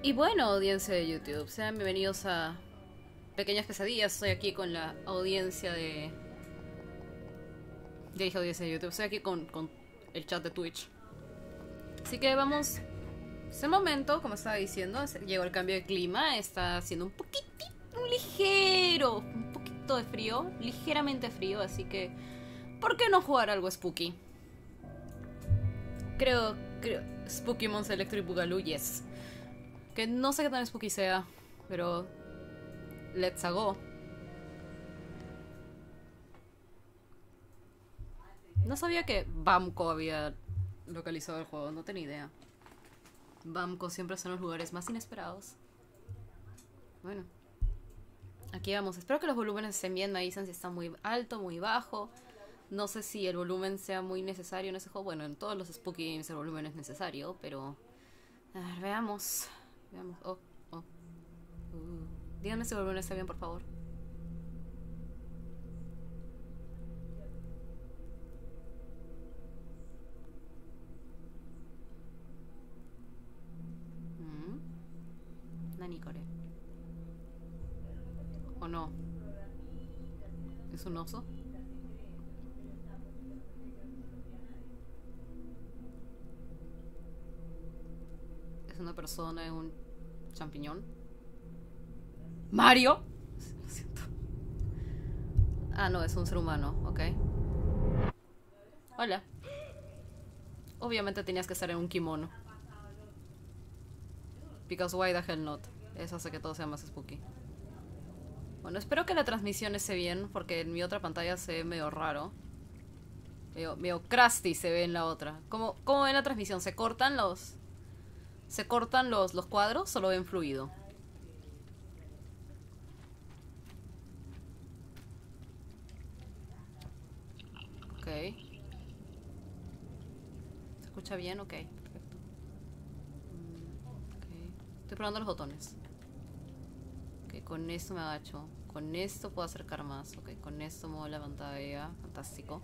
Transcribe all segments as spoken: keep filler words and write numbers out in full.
Y bueno, audiencia de YouTube, sean bienvenidos a Pequeñas Pesadillas. Estoy aquí con la audiencia de... Ya dije audiencia de YouTube, estoy aquí con, con el chat de Twitch. Así que vamos... Es el momento, como estaba diciendo, llegó el cambio de clima, está haciendo un poquitito, un ligero, un poquito de frío, ligeramente frío, así que... ¿Por qué no jugar algo spooky? Creo, creo... Spooky Monster Electric Boogaloo, yes. Que no sé qué tan spooky sea, pero... Let's go. No sabía que Bamco había localizado el juego, no tenía idea. Bamco siempre son los lugares más inesperados. Bueno. Aquí vamos. Espero que los volúmenes estén bien. Me avisan si está muy alto, muy bajo. No sé si el volumen sea muy necesario en ese juego. Bueno, en todos los Spooky Games el volumen es necesario, pero... A ver, veamos. Veamos. Oh, oh. Uh. Díganme si el volumen está bien, por favor. Mm. Nani Core. ¿O no? ¿Es un oso? ¿Es una persona en un champiñón? ¿Mario? Lo siento. Ah, no, es un ser humano, ok. Hola. Obviamente tenías que estar en un kimono. Because why the hell not? Eso hace que todo sea más spooky. Bueno, espero que la transmisión esté bien, porque en mi otra pantalla se ve medio raro. Medio, medio crusty se ve en la otra. ¿Cómo, cómo ven la transmisión? ¿Se cortan los... ¿Se cortan los, los cuadros o lo ven fluido? Ok. ¿Se escucha bien? Ok, perfecto. Okay. Estoy probando los botones. Ok, con esto me agacho. Con esto puedo acercar más. Ok, con esto muevo la pantalla. Fantástico.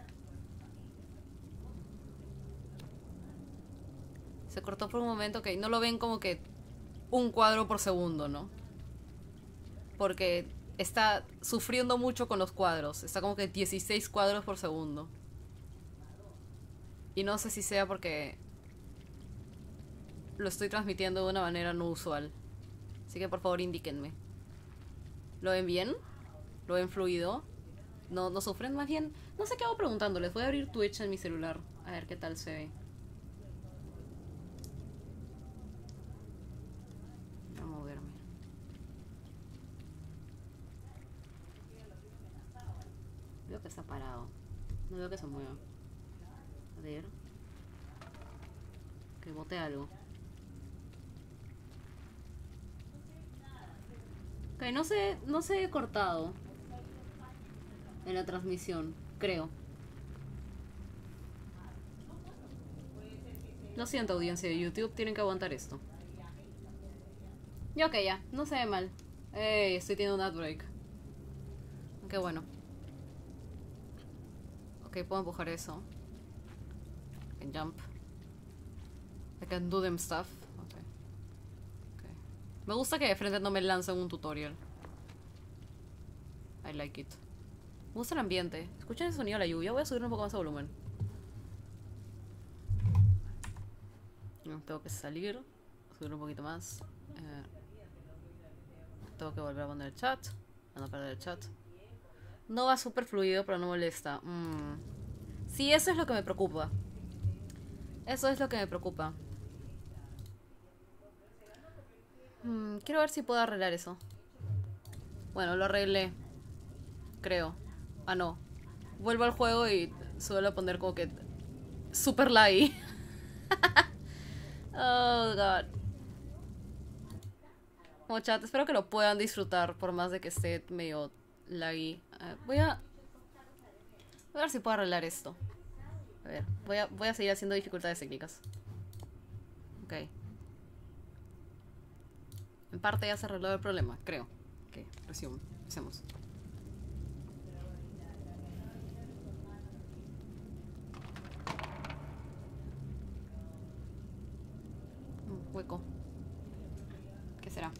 Se cortó por un momento. Ok, no lo ven como que un cuadro por segundo, ¿no? Porque está sufriendo mucho con los cuadros. Está como que dieciséis cuadros por segundo. Y no sé si sea porque lo estoy transmitiendo de una manera no usual. Así que por favor indíquenme. ¿Lo ven bien? ¿Lo ven fluido? ¿No, no sufren? Más bien, no sé qué hago preguntándoles. Voy a abrir Twitch en mi celular. A ver qué tal se ve. Voy a moverme. Veo que está parado. No veo que se mueva. A ver. Que bote algo. Ok, no se, no se he cortado en la transmisión, creo. Lo siento, audiencia de YouTube, tienen que aguantar esto. Ya, ok, ya, no se ve mal. Ey, estoy teniendo un adbreak. Qué bueno. Ok, puedo empujar eso. I can jump. I can do them stuff. Okay. Okay. Me gusta que de frente no me lancen un tutorial. I like it. Me gusta el ambiente. Escuchen el sonido de la lluvia. Voy a subir un poco más el volumen. No, tengo que salir. Subir un poquito más. Eh, tengo que volver a poner el chat. A no perder el chat. No va súper fluido, pero no molesta. Mm. Sí, eso es lo que me preocupa. Eso es lo que me preocupa. Mm, quiero ver si puedo arreglar eso. Bueno, lo arreglé. Creo. Ah, no. Vuelvo al juego y suelo poner como que... Super laggy. Oh, God. Como chat, espero que lo puedan disfrutar por más de que esté medio laggy. Uh, voy a... Voy a ver si puedo arreglar esto. A ver, voy a, voy a seguir haciendo dificultades técnicas. Ok. En parte ya se arregló el problema, creo. Ok, resume. Hacemos. Un hueco. será?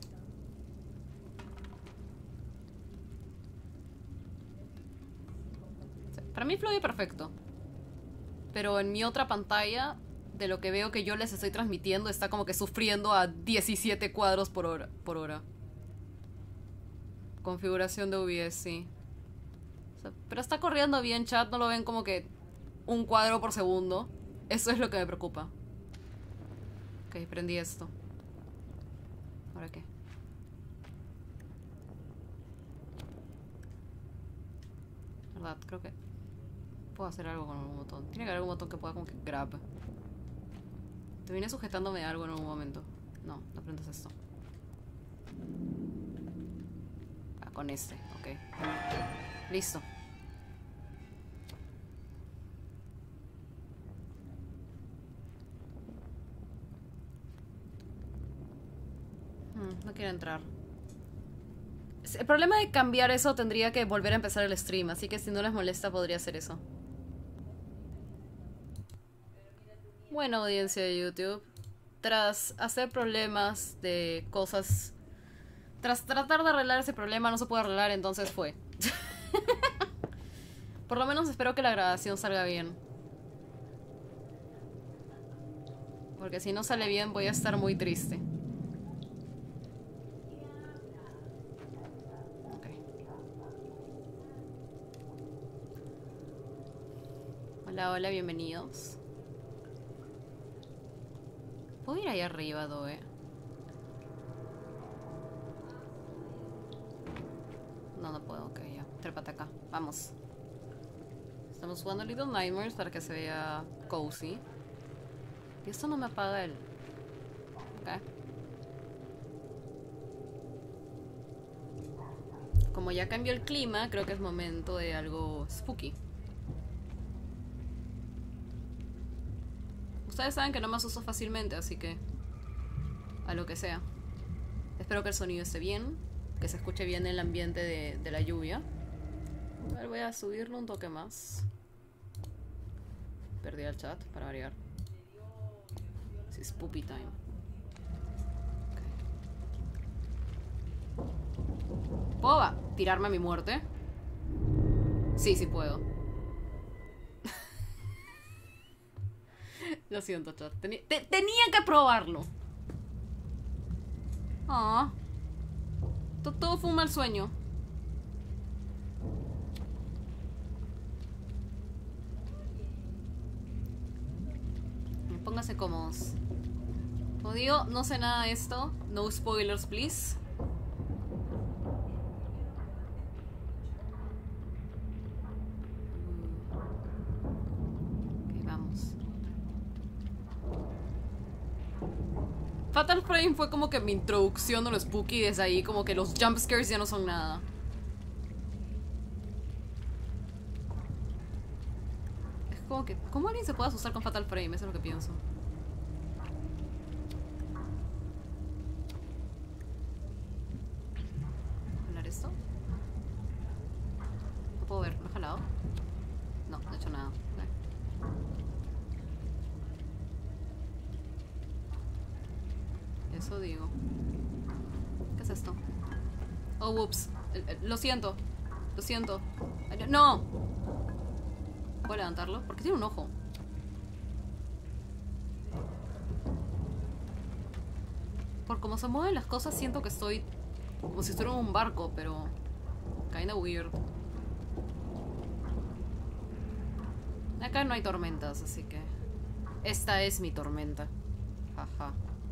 Para mí fluye perfecto. Pero en mi otra pantalla, de lo que veo que yo les estoy transmitiendo, está como que sufriendo a diecisiete cuadros por hora. Por hora. Configuración de O B S, sí. O sea, pero está corriendo bien, chat. No lo ven como que un cuadro por segundo. Eso es lo que me preocupa. Ok, prendí esto. ¿Ahora qué? ¿Verdad? Creo que puedo hacer algo con algún botón. Tiene que haber algún botón que pueda como que grab. Te vine sujetándome algo en algún momento. No, no prendas esto. Ah, con este, ok. Listo. Hmm, no quiero entrar. El problema de cambiar eso tendría que volver a empezar el stream, así que si no les molesta podría hacer eso. Bueno, audiencia de YouTube, tras hacer problemas de cosas, tras tratar de arreglar ese problema no se puede arreglar, entonces fue. Por lo menos espero que la grabación salga bien. Porque si no sale bien voy a estar muy triste. Hola, hola, bienvenidos. ¿Puedo ir ahí arriba, Doe? No, no puedo, ok, ya. Trépate acá, vamos. Estamos jugando Little Nightmares para que se vea cozy. Y esto no me apaga el... Ok. Como ya cambió el clima, creo que es momento de algo spooky. Ustedes saben que no me asusto fácilmente, así que a lo que sea. Espero que el sonido esté bien, que se escuche bien el ambiente de, de la lluvia. A ver, voy a subirlo un toque más. Perdí el chat para variar. Sí, es poopy time. Okay. ¿Puedo tirarme a mi muerte? Sí, sí puedo. Lo siento, chat. Teni te tenía que probarlo. Ah. Todo fue un mal sueño. Pónganse cómodos. Como digo, no sé nada de esto. No spoilers, please. Ok, vamos. Fatal Frame fue como que mi introducción a lo spooky. Desde ahí como que los jumpscares ya no son nada. Es como que... ¿Cómo alguien se puede asustar con Fatal Frame? Eso es lo que pienso. ¿Jalar esto? No puedo ver. ¿Lo he jalado? No, no he hecho nada. Eso digo. ¿Qué es esto? Oh, whoops. Lo siento. Lo siento. ¡No! ¿Puedo levantarlo? Porque tiene un ojo. Por cómo se mueven las cosas siento que estoy como si estuviera en un barco, pero kinda weird. Acá no hay tormentas, así que esta es mi tormenta. Jaja.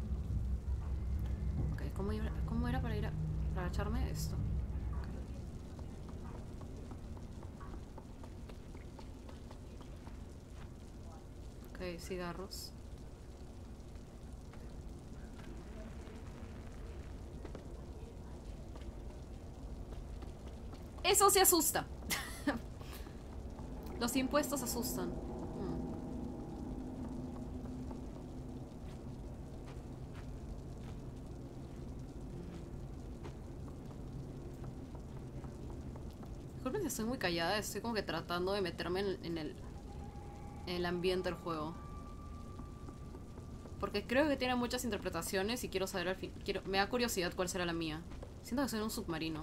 Ok, ¿cómo, iba, ¿cómo era para ir a para agacharme esto? Ok, cigarros. Eso sí asusta. Los impuestos asustan. Hmm. Disculpen si estoy muy callada. Estoy como que tratando de meterme en, en el, en el ambiente del juego. Porque creo que tiene muchas interpretaciones y quiero saber al fin... Quiero... Me da curiosidad cuál será la mía. Siento que soy un submarino.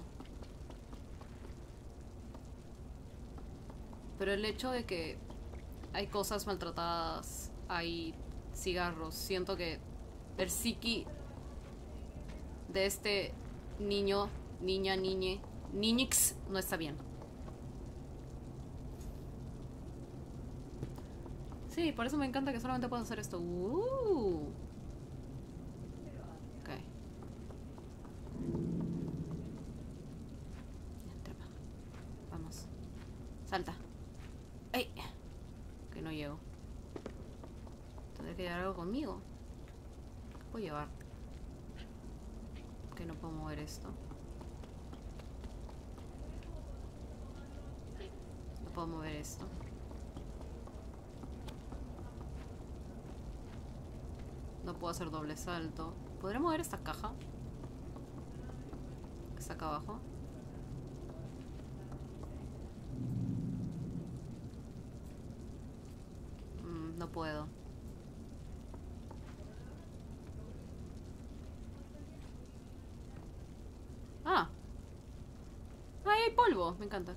Pero el hecho de que hay cosas maltratadas, hay cigarros, siento que el psiqui de este niño, niña, niñe, niñix no está bien. Sí, por eso me encanta que solamente puedo hacer esto. Uh. Ok. Vamos. Salta. ¡Ey! Que no llego. Tendré que llevar algo conmigo. ¿Qué puedo llevar? Que no puedo mover esto. No puedo mover esto. No puedo hacer doble salto. ¿Podré mover esta caja? Que está acá abajo. Mm, no puedo. Ah. ¡Ay, hay polvo! Me encanta.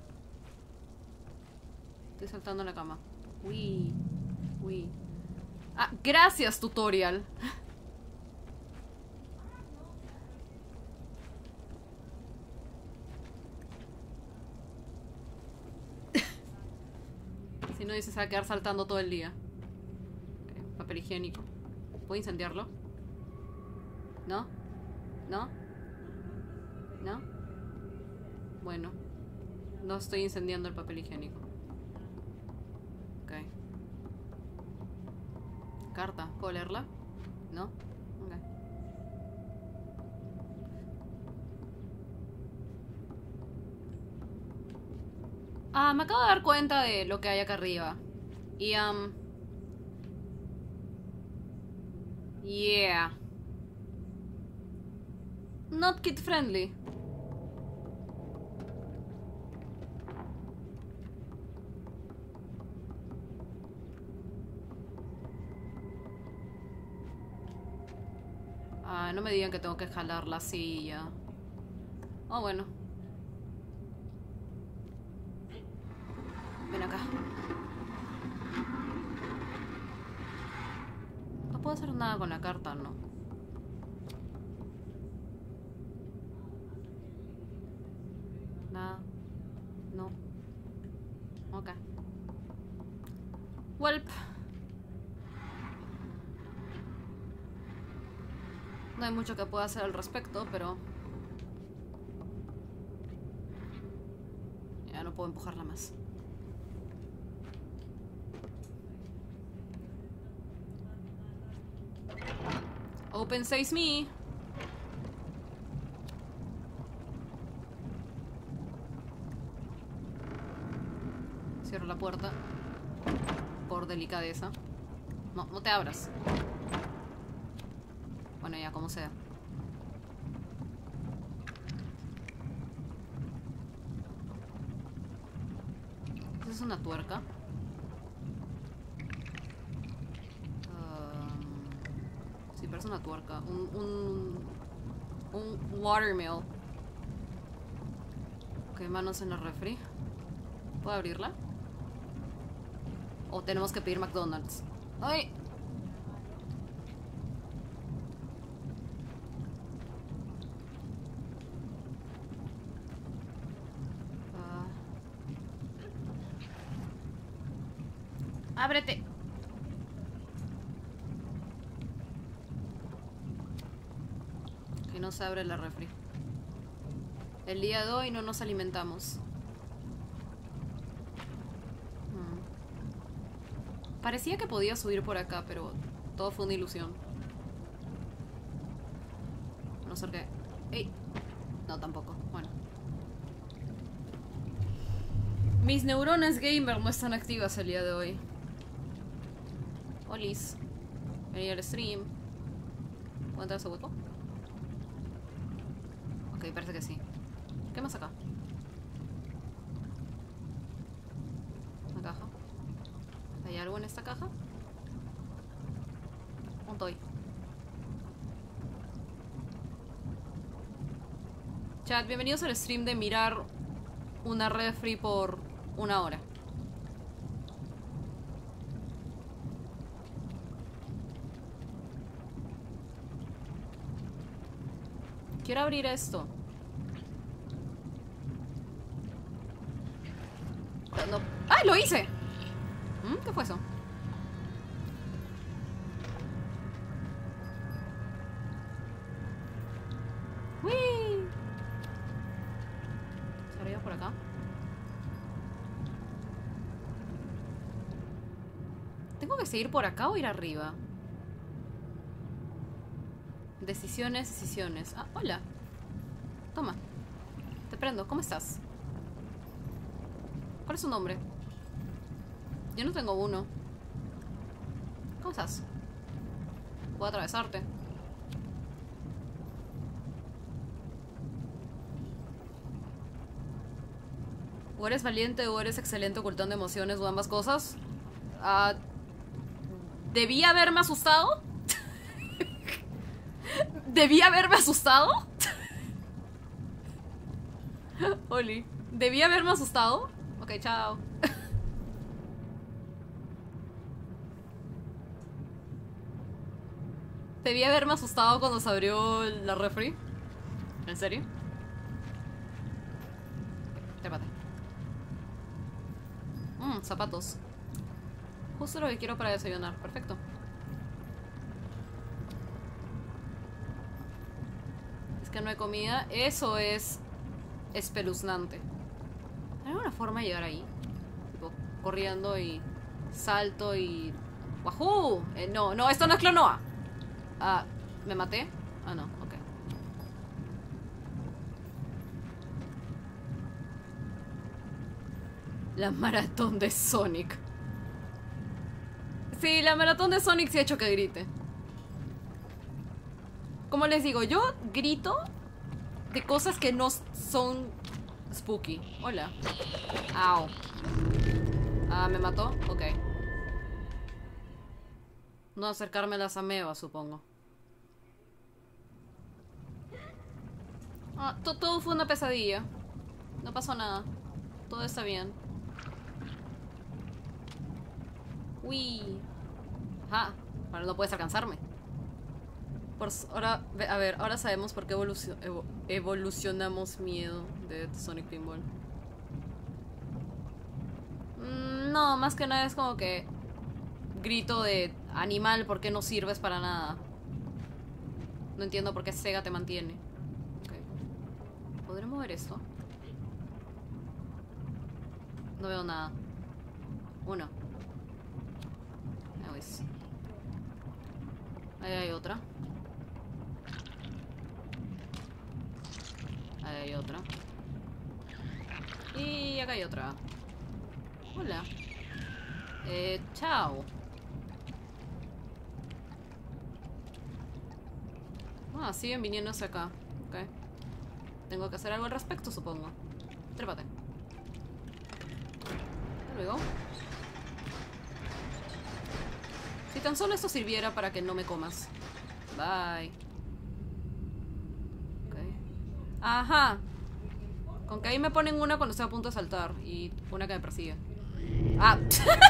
Estoy saltando en la cama. Uy. Uy. Ah, gracias, tutorial. Si no, dice se va a quedar saltando todo el día. Okay, papel higiénico. ¿Puedo incendiarlo? ¿No? ¿No? ¿No? Bueno. No estoy incendiando el papel higiénico. Ok. Carta. ¿Puedo leerla? ¿No? Ok. Ah, me acabo de dar cuenta de lo que hay acá arriba. Y, um... yeah. Not kid friendly. Ah, no me digan que tengo que jalar la silla. Oh, bueno. Ven acá. No puedo hacer nada con la carta, ¿no? Nada. No. Ok. Welp. No hay mucho que pueda hacer al respecto, pero... ya no puedo empujarla más. Open Sesame me. Cierro la puerta. Por delicadeza. No, no te abras. Bueno, ya, como sea. ¿Esa es una tuerca? Um, sí, parece una tuerca. Un... Un, un watermill. Ok, manos en el refri. ¿Puedo abrirla? ¿O tenemos que pedir McDonald's? ¡Ay! ¡Ábrete! Que no se abre la refri. El día de hoy no nos alimentamos. Hmm. Parecía que podía subir por acá, pero todo fue una ilusión. A no ser que... ¡Ey! No, tampoco. Bueno. Mis neuronas gamer no están activas el día de hoy. Olis. Venir al stream. ¿Puedo entrar a ese hueco? Ok, parece que sí. ¿Qué más acá? Una caja. ¿Hay algo en esta caja? Un toy. Chat, bienvenidos al stream de mirar una refri por una hora. Quiero abrir esto. No. ¡Ay, lo hice! ¿Mm? ¿Qué fue eso? ¡Uy! ¿Se arriba por acá? ¿Tengo que seguir por acá o ir arriba? Decisiones, decisiones. Ah, hola. Toma. Te prendo. ¿Cómo estás? ¿Cuál es su nombre? Yo no tengo uno. ¿Cómo estás? Puedo atravesarte. O eres valiente o eres excelente ocultando emociones o ambas cosas. Uh, ¿Debí haberme asustado? ¿Debí haberme asustado? Oli. ¿Debí haberme asustado? Ok, chao. Debí haberme asustado cuando se abrió la refri. ¿En serio? Trépate. Mmm, zapatos. Justo lo que quiero para desayunar. Perfecto. Es que no hay comida. Eso es espeluznante. ¿Hay alguna forma de llegar ahí? Tipo, corriendo y salto y... ¡Wahoo! Eh, no, no, esto no es Clonoa. Ah, ¿me maté? Ah, no, ok. La maratón de Sonic. Sí, la maratón de Sonic sí ha hecho que grite. Como les digo, yo grito de cosas que no son spooky. Hola. Au. Ah, ¿me mató? Ok. No acercarme a las amebas, supongo. Ah, todo fue una pesadilla. No pasó nada. Todo está bien. Uy. Ajá. Ahora no puedes alcanzarme. Por ahora, a ver, ahora sabemos por qué evolucion, evo, evolucionamos miedo de Sonic Pinball. Mm, no, más que nada es como que grito de animal, ¿por qué no sirves para nada? No entiendo por qué Sega te mantiene. Okay. ¿Podré mover esto? No veo nada. Uno. Ahí ves. Ahí hay otra. Ahí hay otra. Y acá hay otra. Hola. Eh, chao. Ah, siguen viniendo hacia acá. Ok. Tengo que hacer algo al respecto, supongo. Trépate. Hasta luego. Si tan solo esto sirviera para que no me comas. Bye. Ok. Ajá. Con que ahí me ponen una cuando estoy a punto de saltar. Y una que me persigue. Ah.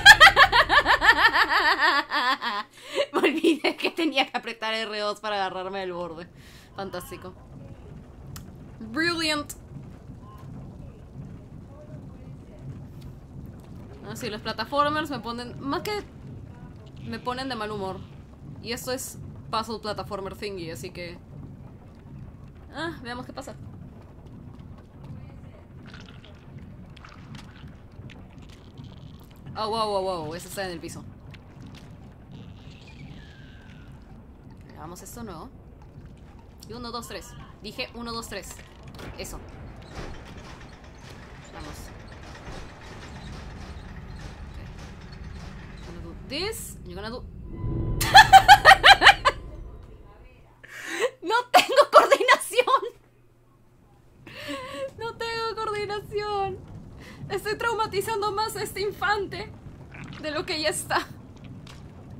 Me olvidé que tenía que apretar R dos para agarrarme del borde. Fantástico. Brilliant. Ah, sí, los plataformers me ponen... Más que... Me ponen de mal humor. Y esto es puzzle platformer thingy, así que... Ah, veamos qué pasa. Oh, wow, wow, wow. Ese está en el piso. Hagamos esto nuevo. Y uno, dos, tres. Dije uno, dos, tres. Eso. Vamos. Okay. I'm gonna do this. You're gonna do... ¡No tengo coordinación! ¡No tengo coordinación! Estoy traumatizando más a este infante de lo que ya está.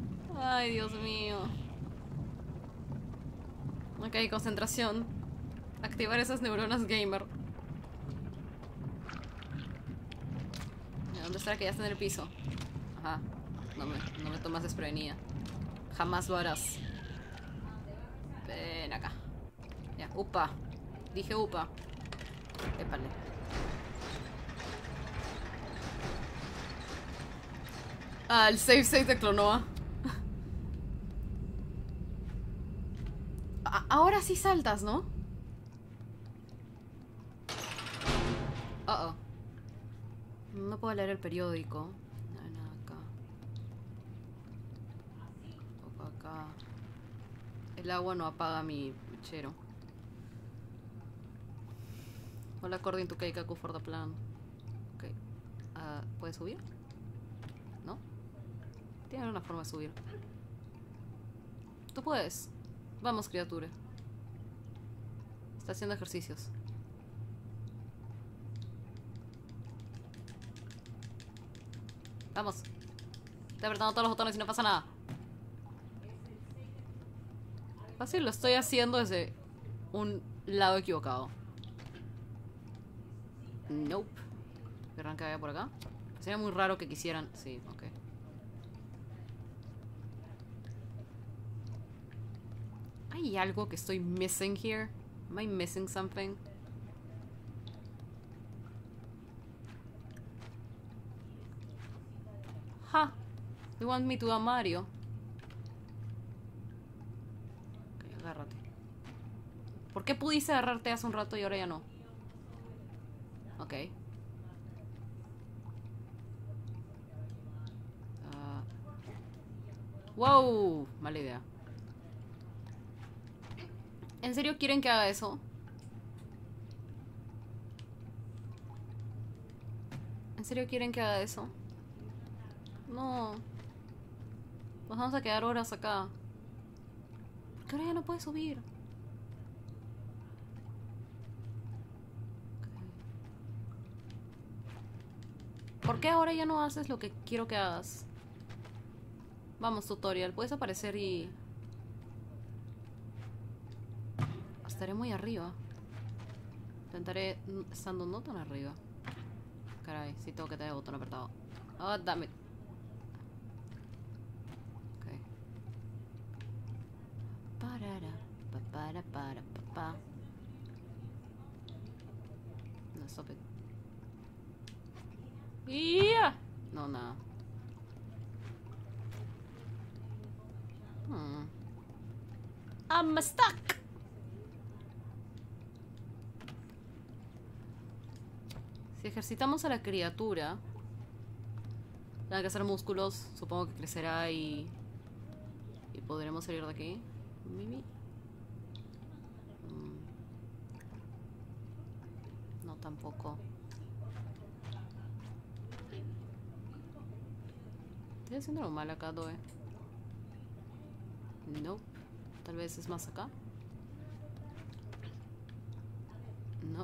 Ay, Dios mío. Ok, concentración. Activar esas neuronas gamer. ¿Dónde está que ya está en el piso? Ajá. No me, no me tomas desprevenida. Jamás lo harás. Ven acá. Ya, upa. Dije upa. Épale. Ah, el save save de Clonoa. A- ahora sí saltas, ¿no? Uh oh. No puedo leer el periódico. No hay nada acá. Tampoco acá. El agua no apaga mi puchero. Hola, according to Keikaku for the plan. Ok. Uh, ¿Puedes subir? ¿No? Tiene una forma de subir. Tú puedes. Vamos, criatura. Está haciendo ejercicios. Vamos. Estoy apretando todos los botones y no pasa nada. Fácil, lo estoy haciendo desde un lado equivocado. Nope. ¿Querrán que vaya por acá? Sería muy raro que quisieran... Sí, ok. ¿Hay algo que estoy missing here? Am I missing something? Ha! You want me to a Mario? Ok, agárrate. ¿Por qué pudiste agarrarte hace un rato y ahora ya no? Ok. Uh. Wow, mala idea. ¿En serio quieren que haga eso? ¿En serio quieren que haga eso? No. Nos vamos a quedar horas acá. ¿Por qué ahora ya no puedes subir? ¿Por qué ahora ya no haces lo que quiero que hagas? Vamos, tutorial. Puedes aparecer y... Estaré muy arriba. Intentaré estando no tan arriba. Caray, sí tengo que tener el botón apretado. Oh, damn it. Ok. Parara, pa, para, para, pa, pa. No, stop it. Yeah. No, nada. Hmm. I'm stuck. Si ejercitamos a la criatura, tendrá que hacer músculos. Supongo que crecerá y... Y podremos salir de aquí. Mimi. Mm. No, tampoco. Estoy haciendo lo mal acá, Doe. No. Tal vez es más acá. No.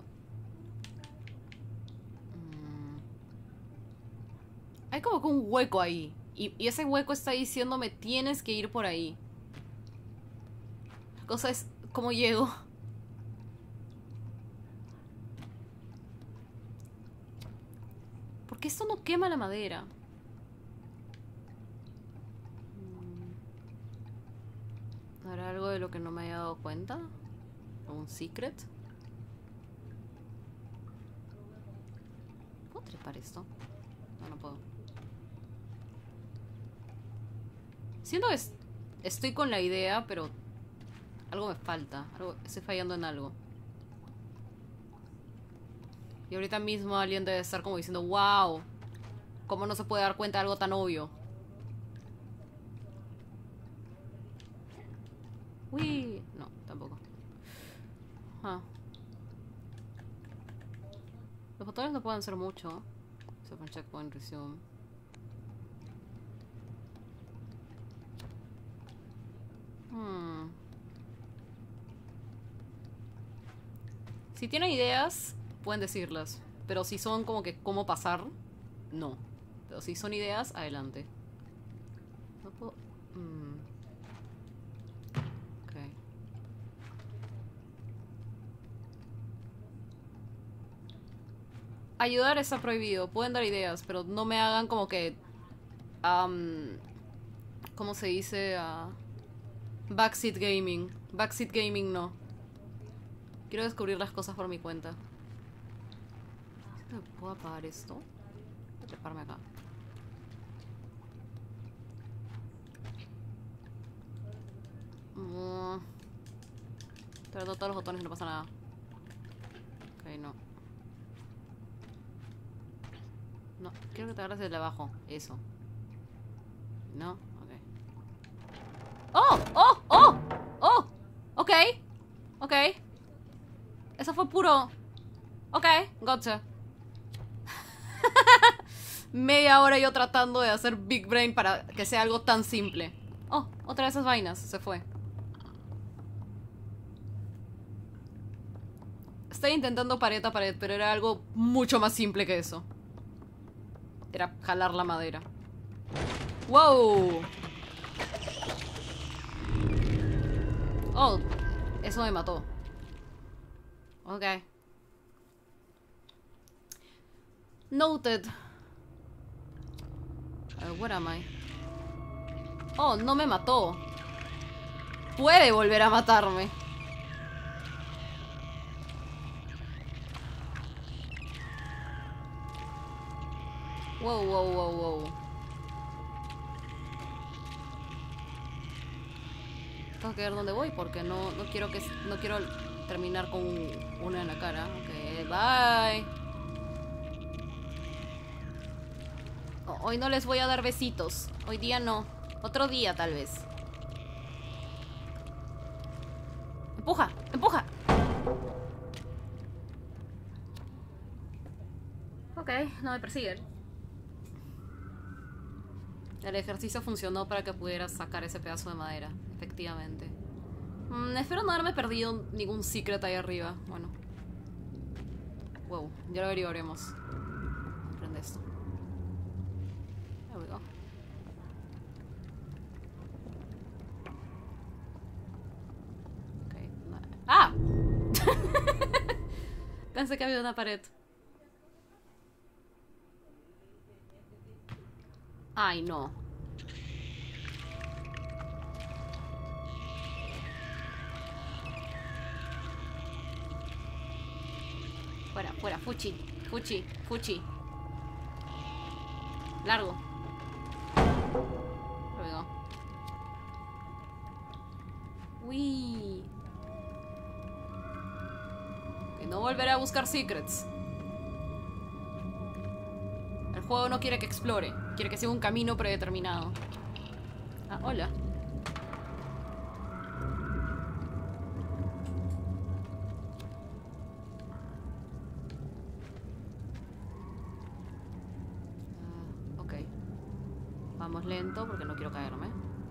Mm. Hay como que un hueco ahí. Y, y ese hueco está diciéndome tienes que ir por ahí. La cosa es cómo llego. ¿Por qué esto no quema la madera? ¿Habrá algo de lo que no me haya dado cuenta? ¿Un secret? ¿Puedo trepar esto? No, no puedo. Siento que es- estoy con la idea, pero algo me falta. Algo, estoy fallando en algo. Y ahorita mismo alguien debe estar como diciendo, wow, ¿cómo no se puede dar cuenta de algo tan obvio? Uy, no, tampoco. Ah. Los botones no pueden hacer mucho. Se pone checkpoint, resume. Hmm. Si tienen ideas, pueden decirlas. Pero si son como que cómo pasar, no. Pero si son ideas, adelante. No puedo... Mm. Ok. ayudar está prohibido. Pueden dar ideas, pero no me hagan como que... Um, ¿cómo se dice? Uh, backseat gaming. Backseat gaming no. Quiero descubrir las cosas por mi cuenta. ¿Puedo apagar esto? Voy a treparme acá. Mm. Pero todos los botones y no pasa nada. Ok, no. No, quiero que te agarres desde abajo. Eso. No, ok. ¡Oh! ¡Oh! ¡Oh! ¡Oh! Ok. Ok. Eso fue puro... Ok, gotcha. Media hora yo tratando de hacer Big Brain para que sea algo tan simple. Oh, otra de esas vainas. Se fue. Estoy intentando pared a pared, pero era algo mucho más simple que eso. Era jalar la madera. ¡Wow! Oh, eso me mató. Ok. Noted. Uh, where am I? Oh, no me mató. Puede volver a matarme. Wow, wow, wow, wow. Tengo que ver dónde voy porque no, no quiero que no quiero terminar con una en la cara. Ok, bye. Oh, hoy no les voy a dar besitos. Hoy día no. Otro día tal vez. Empuja, empuja. Ok, no me persiguen. El ejercicio funcionó para que pudiera sacar ese pedazo de madera. Efectivamente. Mm, espero no haberme perdido ningún secret ahí arriba. Bueno. Wow, ya lo averiguaremos. Prende esto. There we go. Okay. ¡Ah! Pensé que había una pared. Ay, no. Fuera, fuera, fuchi, fuchi, fuchi. Largo. Luego. Uy. Que no volveré a buscar secrets. El juego no quiere que explore. Quiere que siga un camino predeterminado. Ah, hola. Uh, ok. Vamos lento porque no quiero caerme.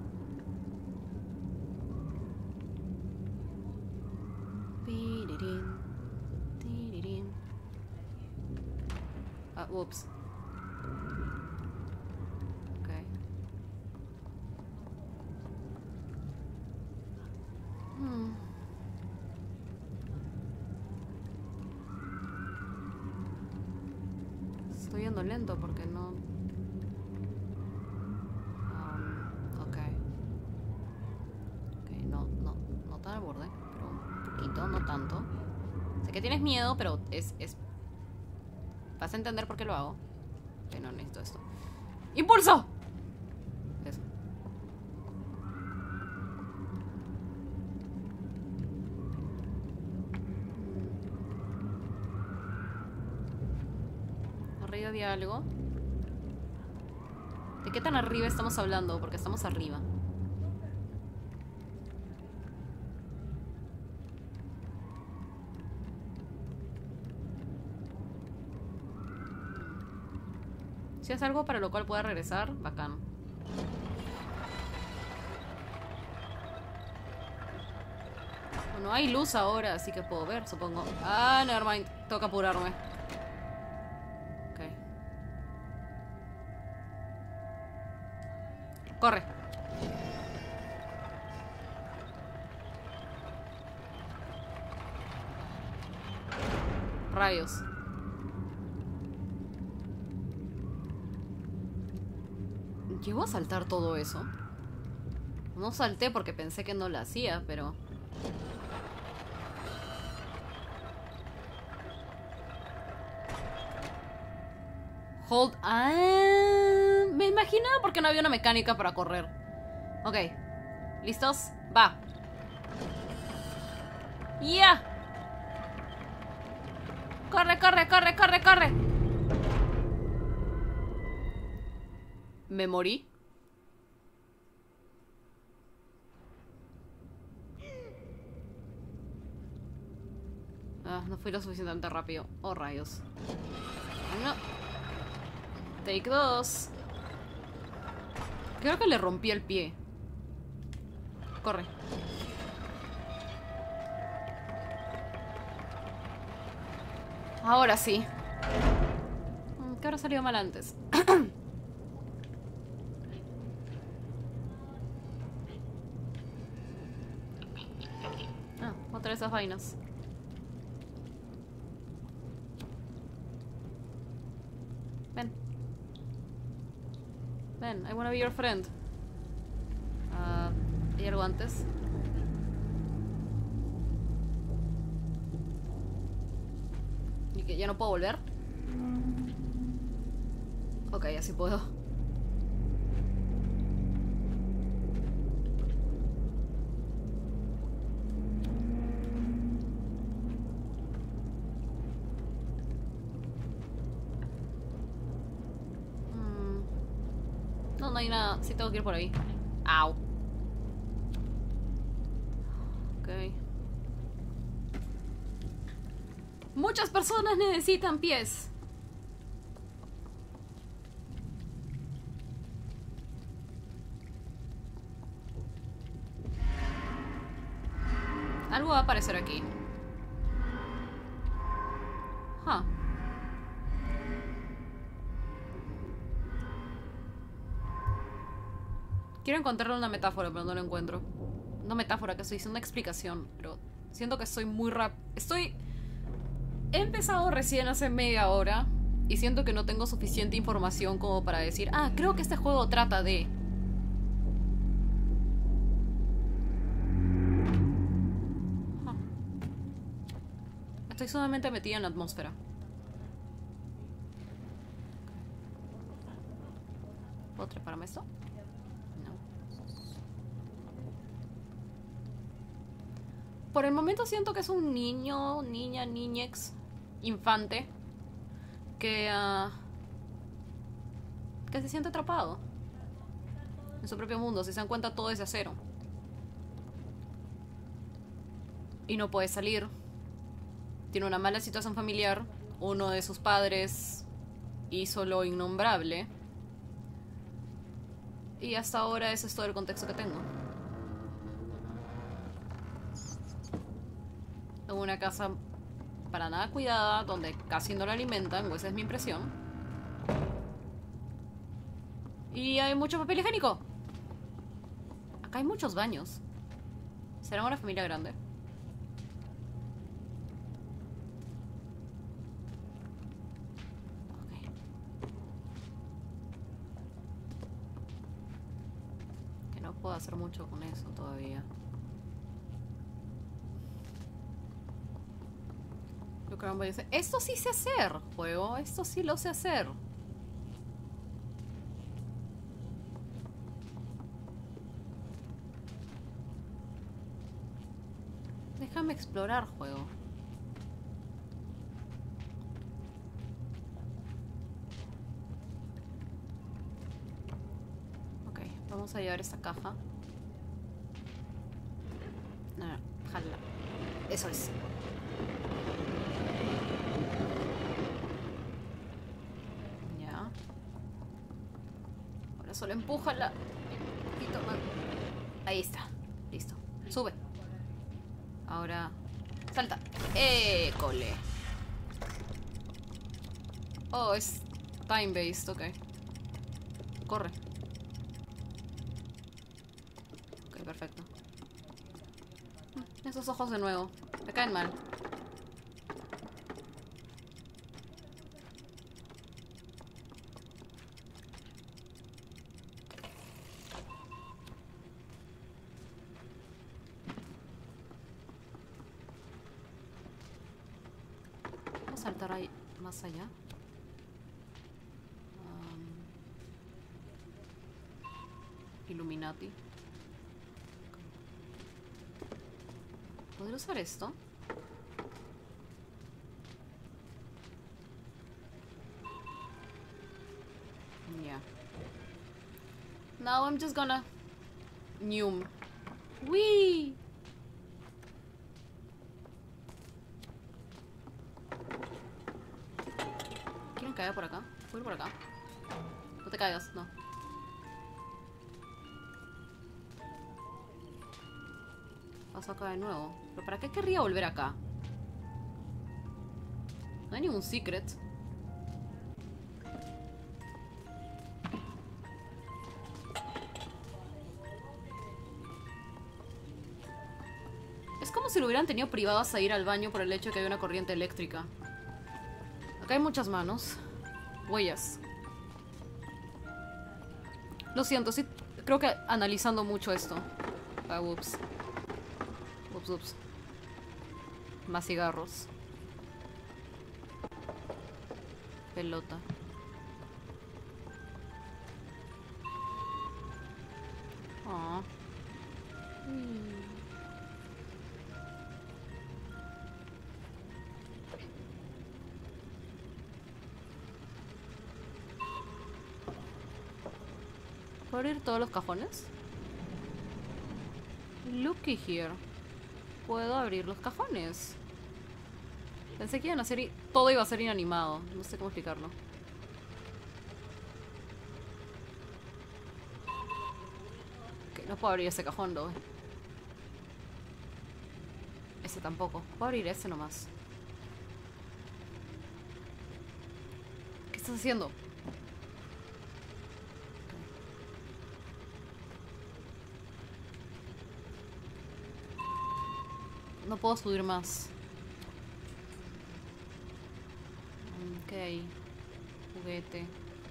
Pirirín, tirirín. Ah, ups. Estoy yendo lento porque no... Um, ok. Ok, no, no, no tan al borde, pero un poquito, no tanto. Sé que tienes miedo, pero es... es... vas a entender por qué lo hago. Ok, no necesito esto. ¡Impulso! Eso. Arriba había algo. ¿De qué tan arriba estamos hablando? Porque estamos arriba. Si es algo para lo cual pueda regresar, bacán. Bueno, hay luz ahora, así que puedo ver, supongo. Ah, nevermind. Toca apurarme. Ok. Corre. Rayos. ¿Llego a saltar todo eso? No salté porque pensé que no lo hacía, pero... Hold... Ah, me imaginaba porque no había una mecánica para correr. Ok. ¿Listos? Va. ¡Ya! ¡Corre, corre, corre, corre, corre! ¿Me morí? Ah, no fui lo suficientemente rápido. Oh, rayos. No. Take dos. Creo que le rompí el pie. Corre. Ahora sí. ¿Qué habrá salido mal antes? Ah, otra de esas vainas. Ven. Ven, I wanna be your friend. Ah, ¿hay algo antes? ¿Y que ya no puedo volver? Ok, así puedo. Mm. No, no hay nada. Sí tengo que ir por ahí. Au. Ok. Muchas personas necesitan pies. Algo va a aparecer aquí. Huh. Quiero encontrarle una metáfora, pero no lo encuentro. No metáfora, que estoy diciendo una explicación. Pero siento que estoy muy rap... Estoy... He empezado recién hace media hora. Y siento que no tengo suficiente información como para decir... Ah, creo que este juego trata de... Huh. Estoy sumamente metida en la atmósfera. ¿Puedo treparme esto? No. Por el momento siento que es un niño, niña, niñex, infante, que, uh, que se siente atrapado en su propio mundo. Si se dan cuenta, todo es de acero. Y no puede salir. Tiene una mala situación familiar. Uno de sus padres hizo lo innombrable. Y hasta ahora ese es todo el contexto que tengo. En una casa para nada cuidada, donde casi no la alimentan, o esa es mi impresión. Y hay mucho papel higiénico. Acá hay muchos baños. ¿Será una familia grande? Ok. Que no puedo hacer mucho con eso todavía. Yo creo que dice, esto sí sé hacer, juego. Esto sí lo sé hacer. Déjame explorar, juego. Ok, vamos a llevar esta caja. No, no, jala. Eso es. Ya. Ahora solo empújala. Y toma. Ahí está. Listo. Sube. Ahora... Salta. ¡Eh, cole! Oh, es time-based, ok. Corre. Ok, perfecto. Esos ojos de nuevo. Me caen mal. saltar ahí más allá? Um, Illuminati. ¿Podría usar esto? Yeah. Now I'm just gonna... Neum. Wee. ¿Quieren caer por acá? ¿Puedo ir por acá? No te caigas, no. Paso acá de nuevo. ¿Pero para qué querría volver acá? No hay ningún secret. Es como si lo hubieran tenido privadas a ir al baño por el hecho de que hay una corriente eléctrica. Acá hay muchas manos. Huellas. Lo siento, sí. Creo que analizando mucho esto. Ah, ups. Ups, ups. Más cigarros. Pelota. Ah. Mm. ¿Puedo abrir todos los cajones? Looky here. Puedo abrir los cajones. Pensé que iban a ser y todo iba a ser inanimado. No sé cómo explicarlo. Ok, no puedo abrir ese cajón, ¿no? Ese tampoco. Puedo abrir ese nomás. ¿Qué estás haciendo? No puedo subir más. Ok. Juguete.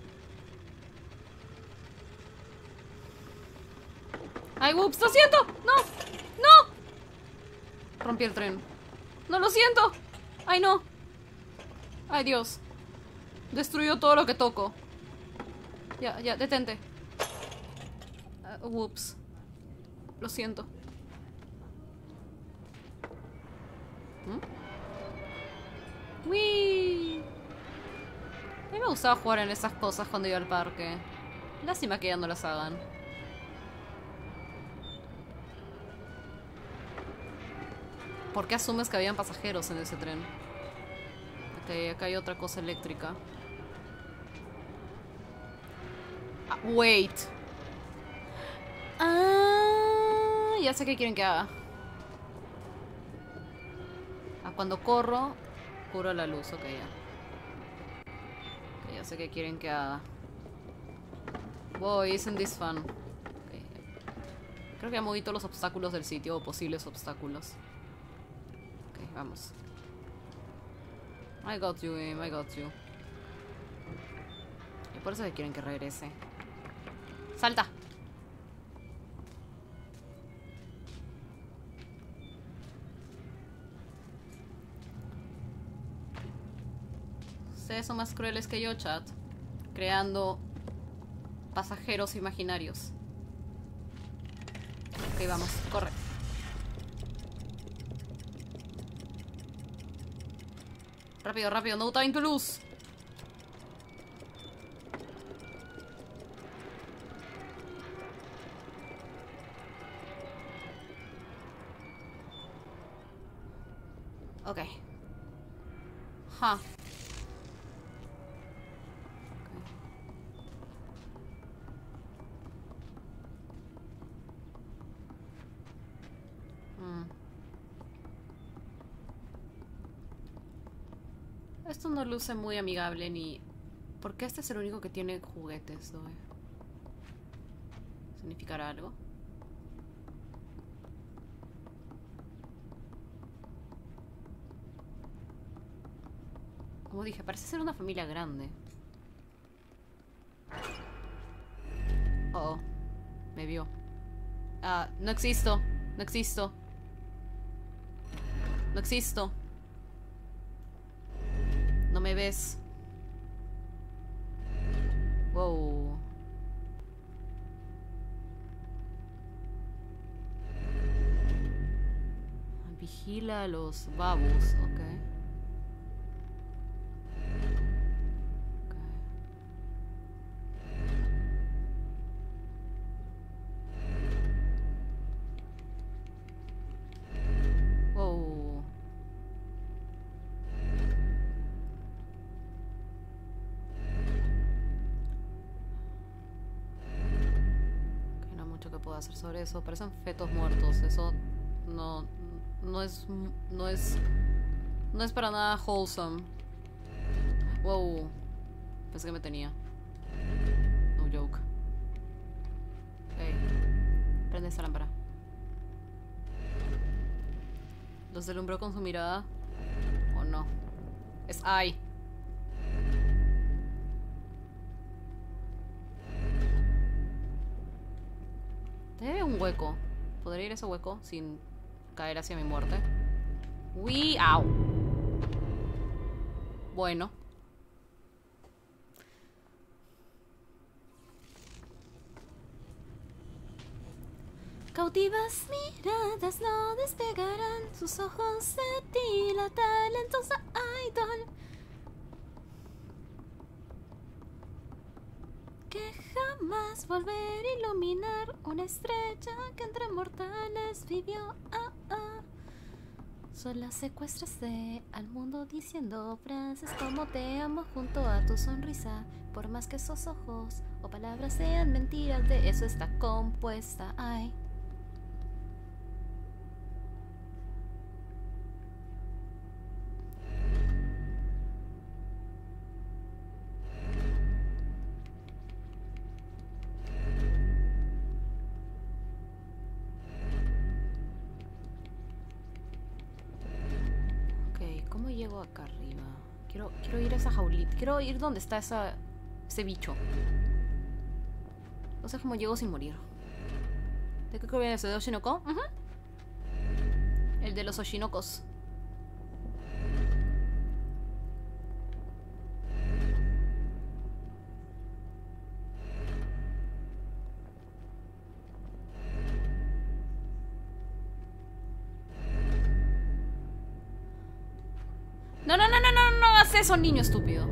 ¡Ay, ups! ¡Lo siento! ¡No! ¡No! Rompí el tren. ¡No lo siento! ¡Ay, no! ¡Ay, Dios! Destruyó todo lo que toco. Ya, ya, detente. Uh, ups. Lo siento. ¿Mm? ¡Wii! A mí me gustaba jugar en esas cosas cuando iba al parque. Lástima que ya no las hagan. ¿Por qué asumes que habían pasajeros en ese tren? Ok, acá hay otra cosa eléctrica. Ah, wait. Ah, ya sé qué quieren que haga. Ah, cuando corro, curo la luz. Ok, ya. Ok, ya sé qué quieren que haga. Wow, isn't this fun? Okay. Creo que ya moví todos los obstáculos del sitio, o posibles obstáculos. Ok, vamos. I got you, I got you. Y por eso que quieren que regrese. ¡Salta! Ustedes son más crueles que yo, chat. Creando pasajeros imaginarios. Ok, vamos, corre. Rápido, rápido, no time to lose. Ok. Ja. Huh. Esto no luce muy amigable ni... ¿Por qué este es el único que tiene juguetes, no? ¿Significará algo? Como dije, parece ser una familia grande. Oh, me vio. Ah, no existo. No existo. No existo. vez. Wow. Vigila a los babos, ok. Wow. Ok, no hay mucho que pueda hacer sobre eso. Parecen fetos muertos. Eso no, no es, no es, no es para nada wholesome. Wow. Pensé que me tenía. No joke. Hey. Prende esa lámpara. ¿Los deslumbró con su mirada? ¿O no? Es ay. Debe un hueco. ¿Podría ir a ese hueco sin caer hacia mi muerte? Uy, au. Bueno. Cautivas miradas no despegarán, sus ojos se ti, la talentosa idol. Que jamás volver a iluminar una estrella que entre mortales vivió. Ah, ah. Sola secuestraste al mundo diciendo frases como te amo junto a tu sonrisa. Por más que esos ojos o palabras sean mentiras, de eso está compuesta. Ay. ¿Cómo llego acá arriba? Quiero, quiero ir a esa jaulita. Quiero ir donde está esa, ese bicho. No sé cómo llego sin morir. ¿De qué creo viene ese? ¿De Oshinoko? Uh-huh. El de los Oshinokos. No, no, no, no, no, no hagas eso, niño estúpido.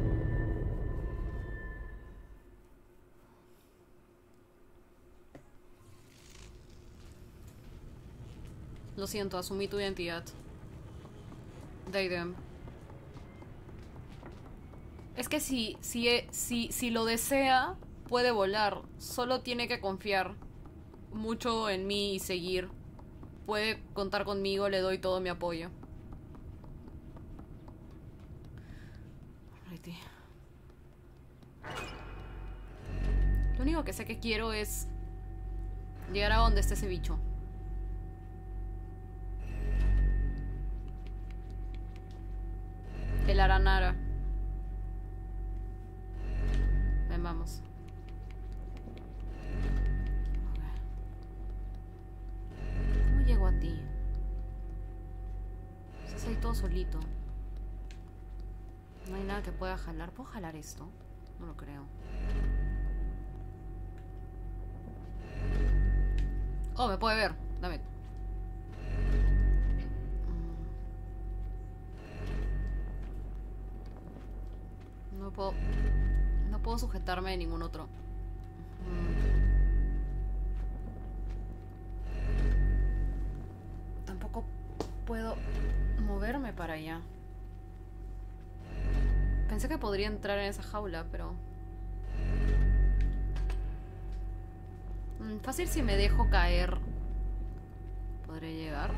Lo siento, asumí tu identidad. Daidem. Es que si, si, si, si lo desea, puede volar. Solo tiene que confiar mucho en mí y seguir. Puede contar conmigo, le doy todo mi apoyo. Lo único que sé que quiero es llegar a donde esté ese bicho. El Aranara. Ven, vamos. ¿Cómo llego a ti? Estás ahí todo solito. No hay nada que pueda jalar. ¿Puedo jalar esto? No lo creo. Oh, me puede ver. Dame. No puedo... No puedo sujetarme de ningún otro. Tampoco puedo moverme para allá. Pensé que podría entrar en esa jaula, pero... Mm, fácil si me dejo caer. ¿Podré llegar?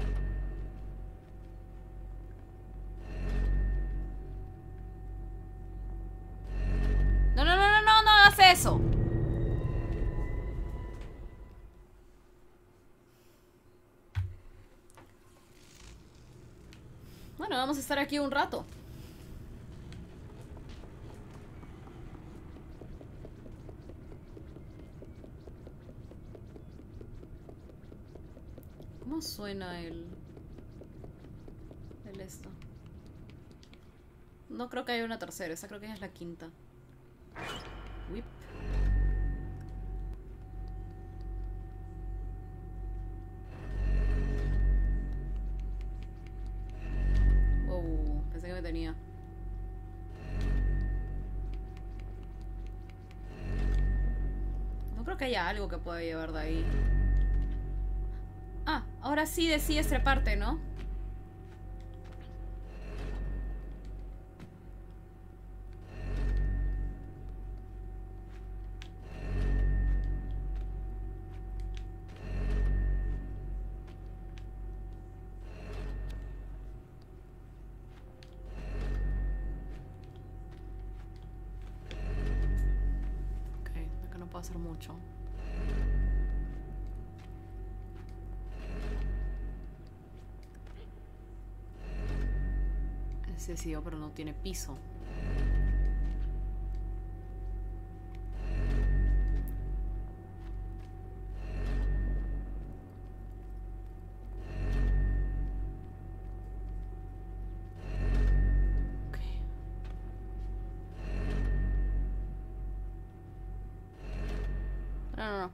No, no, no, no, no, no hagas eso. Bueno, vamos a estar aquí un rato. ¿Cómo suena el... el esto? No creo que haya una tercera, esa creo que es la quinta. Whip. Oh, pensé que me tenía. No creo que haya algo que pueda llevar de ahí. Ah, ahora sí decides treparte, ¿no? Ok, acá no puedo hacer mucho. Ese sí, pero no tiene piso. Ok. No, no, no.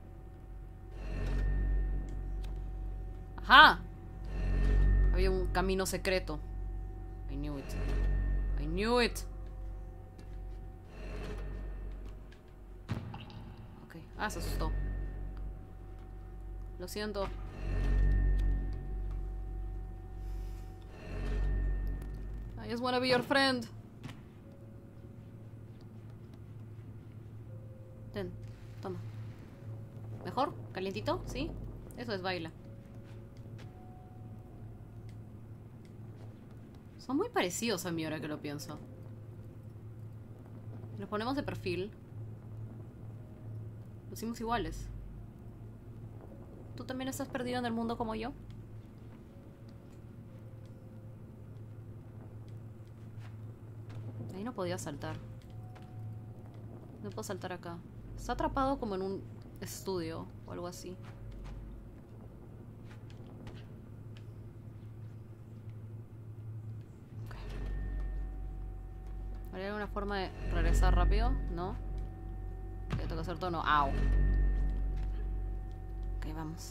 ¡Ajá! Había un camino secreto. I knew it. I knew it. Ok. Ah, se asustó. Lo siento. I just wanna be your friend. Ten, toma. ¿Mejor? ¿Calientito? ¿Sí? Eso es, baila. Son muy parecidos a mí ahora que lo pienso. Nos ponemos de perfil. Lucimos iguales. ¿Tú también estás perdido en el mundo como yo? Ahí no podía saltar. No puedo saltar acá. Está atrapado como en un estudio o algo así. ¿Hay alguna forma de regresar rápido? ¿No? ¿Qué tengo que hacer todo? No. ¡Au! Ok, vamos.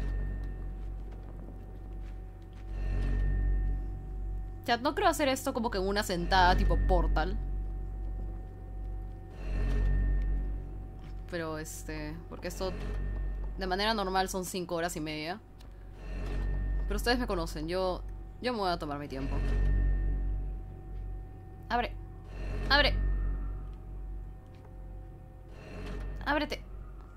Chat, no creo hacer esto como que en una sentada tipo Portal. Pero este... porque esto de manera normal son cinco horas y media. Pero ustedes me conocen. Yo... Yo me voy a tomar mi tiempo. Abre. Abre. Ábrete.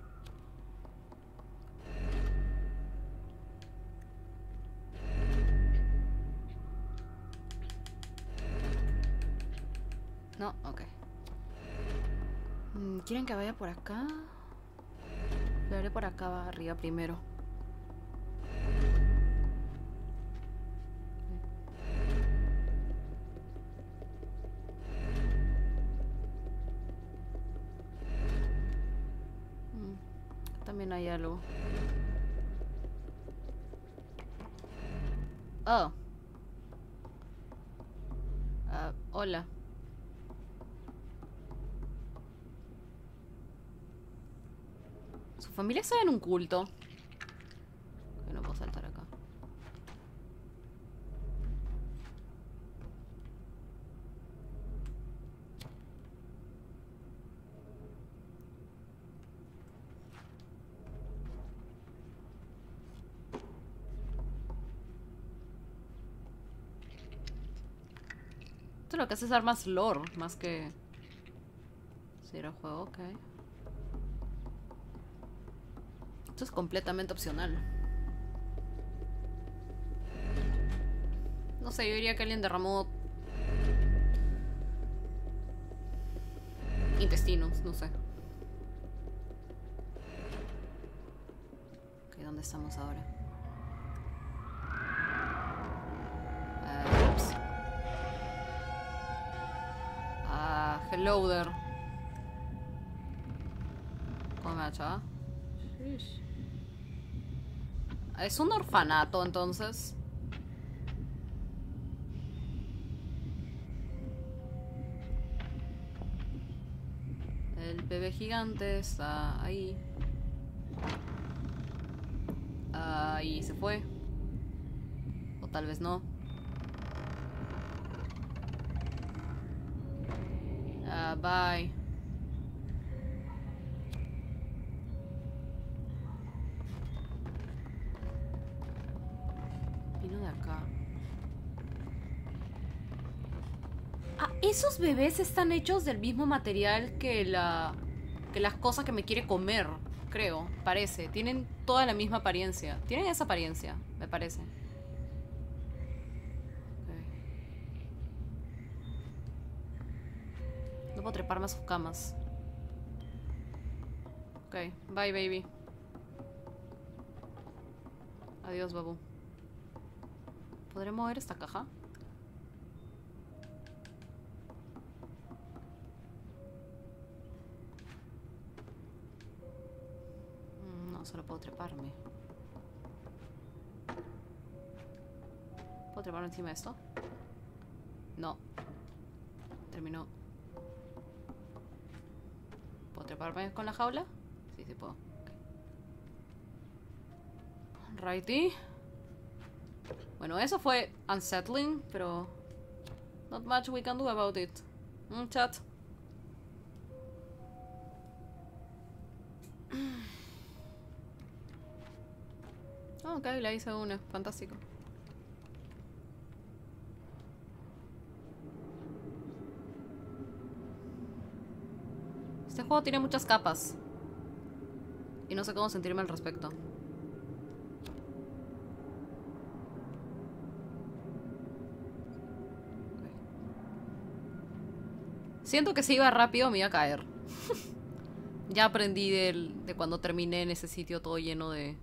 No, ok. ¿Quieren que vaya por acá? Lo haré por acá, va arriba primero. También hay algo. Oh. Uh, hola. Su familia está en un culto. Que no puedo saltar acá. Esto lo que hace es dar más lore, más que... si era juego, ok. Esto es completamente opcional. No sé, yo diría que alguien derramó... intestinos, no sé. Ok, ¿dónde estamos ahora? Uh, ups. Ah, hello there. ¿Cómo me ha? Es un orfanato, entonces. El bebé gigante está ahí. Ahí se fue. O tal vez no. Ah, bye. Vino de acá. Ah, esos bebés están hechos del mismo material que la... que las cosas que me quiere comer, creo, parece. Tienen toda la misma apariencia. Tienen esa apariencia, me parece. Okay. No puedo treparme a sus camas. Ok, bye baby. Adiós, babu. ¿Podré mover esta caja? No, solo puedo treparme. ¿Puedo treparme encima de esto? No. Terminó. ¿Puedo treparme con la jaula? Sí, sí puedo. Okay. Righty. Bueno, eso fue unsettling, pero not much we can do about it. Mm, chat. Ok, la hice una. Fantástico. Este juego tiene muchas capas. Y no sé cómo sentirme al respecto. Siento que si iba rápido me iba a caer. Ya aprendí del, de cuando terminé en ese sitio todo lleno de...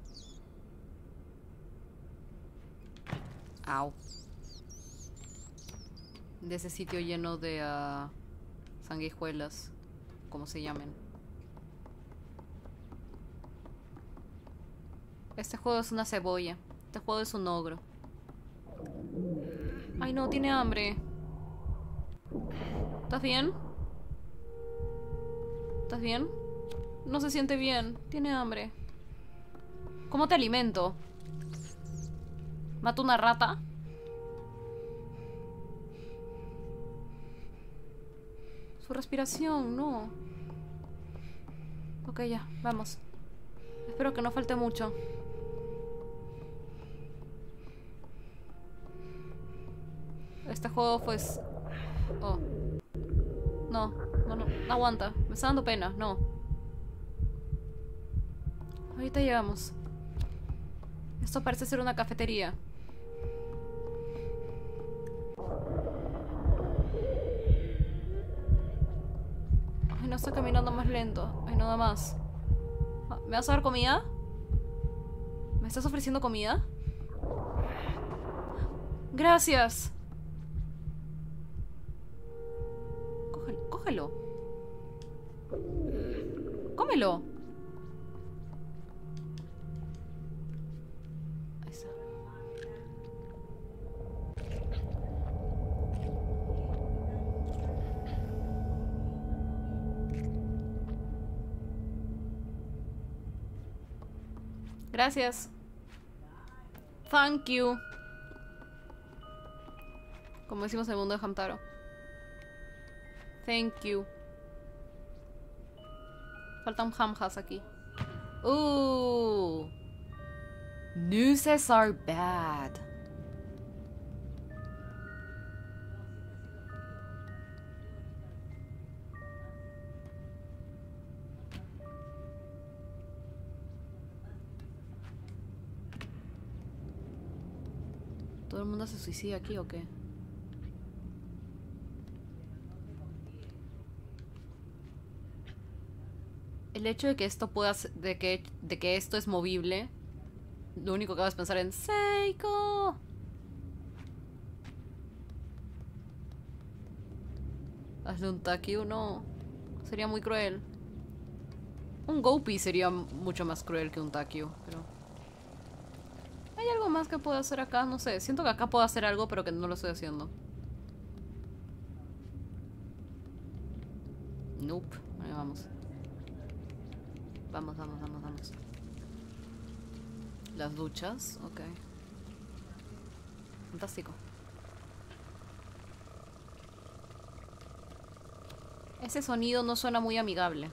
Au. De ese sitio lleno de uh, sanguijuelas, como se llamen. Este juego es una cebolla. Este juego es un ogro. Ay no, tiene hambre. ¿Estás bien? ¿Estás bien? No se siente bien. Tiene hambre. ¿Cómo te alimento? ¿Mato una rata? Su respiración, no. Ok, ya, vamos. Espero que no falte mucho. Este juego pues... Oh. No, no, no, no aguanta. Me está dando pena, no. Ahorita llegamos. Esto parece ser una cafetería. Ay, no, está caminando más lento. Ay, nada más. ¿Me vas a dar comida? ¿Me estás ofreciendo comida? Gracias. Cógelo. Cógelo. Cómelo. Ahí está. Gracias. Thank you. Como decimos en el mundo de Hamtaro. Thank you. Falta un hamjas aquí. Ooh. Nooses are bad. ¿Todo el mundo se suicida aquí o qué? El hecho de que esto pueda ser, de que, de que esto es movible, lo único que vas a pensar en Seiko. Hazle un Takyu, no. Sería muy cruel. Un Goupy sería mucho más cruel que un Takyu, pero... ¿Hay algo más que puedo hacer acá? No sé. Siento que acá puedo hacer algo, pero que no lo estoy haciendo. Nope. Ahí vamos. Vamos, vamos, vamos, vamos. Las duchas, ok. Fantástico. Ese sonido no suena muy amigable.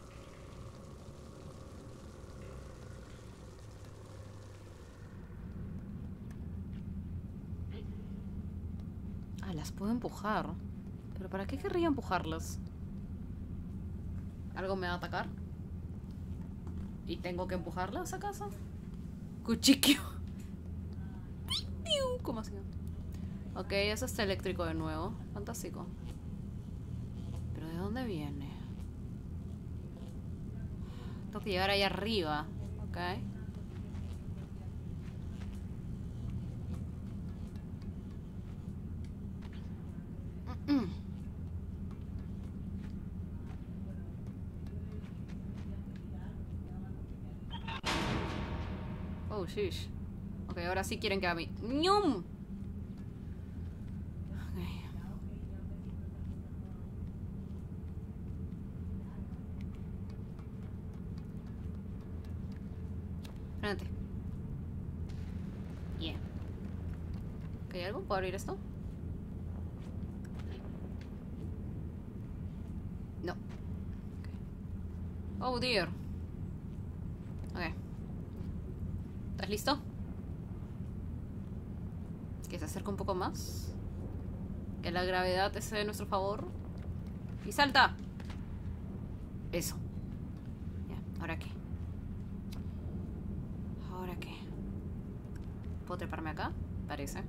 Ah, las puedo empujar. ¿Pero para qué querría empujarlas? ¿Algo me va a atacar? ¿Y tengo que empujarlas acaso? Cuchiquio. ¿Cómo así? Ok, eso está eléctrico de nuevo. Fantástico. ¿Pero de dónde viene? Tengo que llegar ahí arriba. Ok. Oh, shish. Ok, ahora sí quieren que a mí. ¡Ñum! Ok. Frente. Yeah. Ok, ¿algo? ¿Puedo abrir esto? No. Okay. Oh, dear. Ok. ¿Estás listo? Que se acerque un poco más. Que la gravedad esté de nuestro favor. ¡Y salta! Eso. Ya, ¿ahora qué? ¿Ahora qué? ¿Puedo treparme acá? Parece.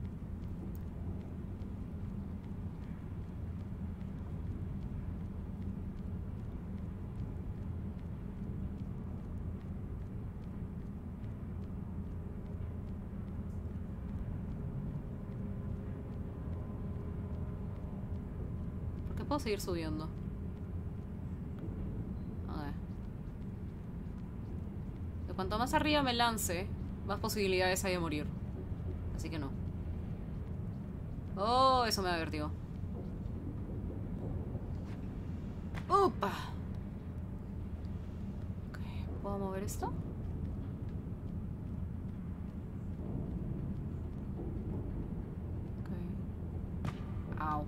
Puedo seguir subiendo. A ver. De cuanto más arriba me lance, más posibilidades hay de morir. Así que no. Oh, eso me da vértigo. ¡Upa! Ok, ¿puedo mover esto? Ok. Au.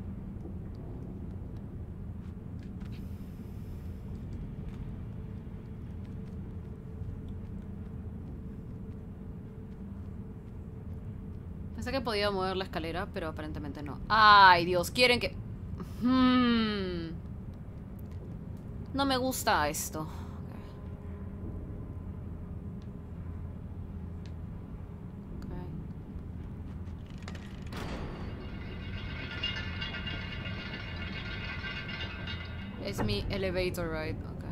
Pensé que podía mover la escalera, pero aparentemente no. ¡Ay, Dios! Quieren que... Hmm. No me gusta esto. Okay. Okay. Es mi elevator ride. Ok.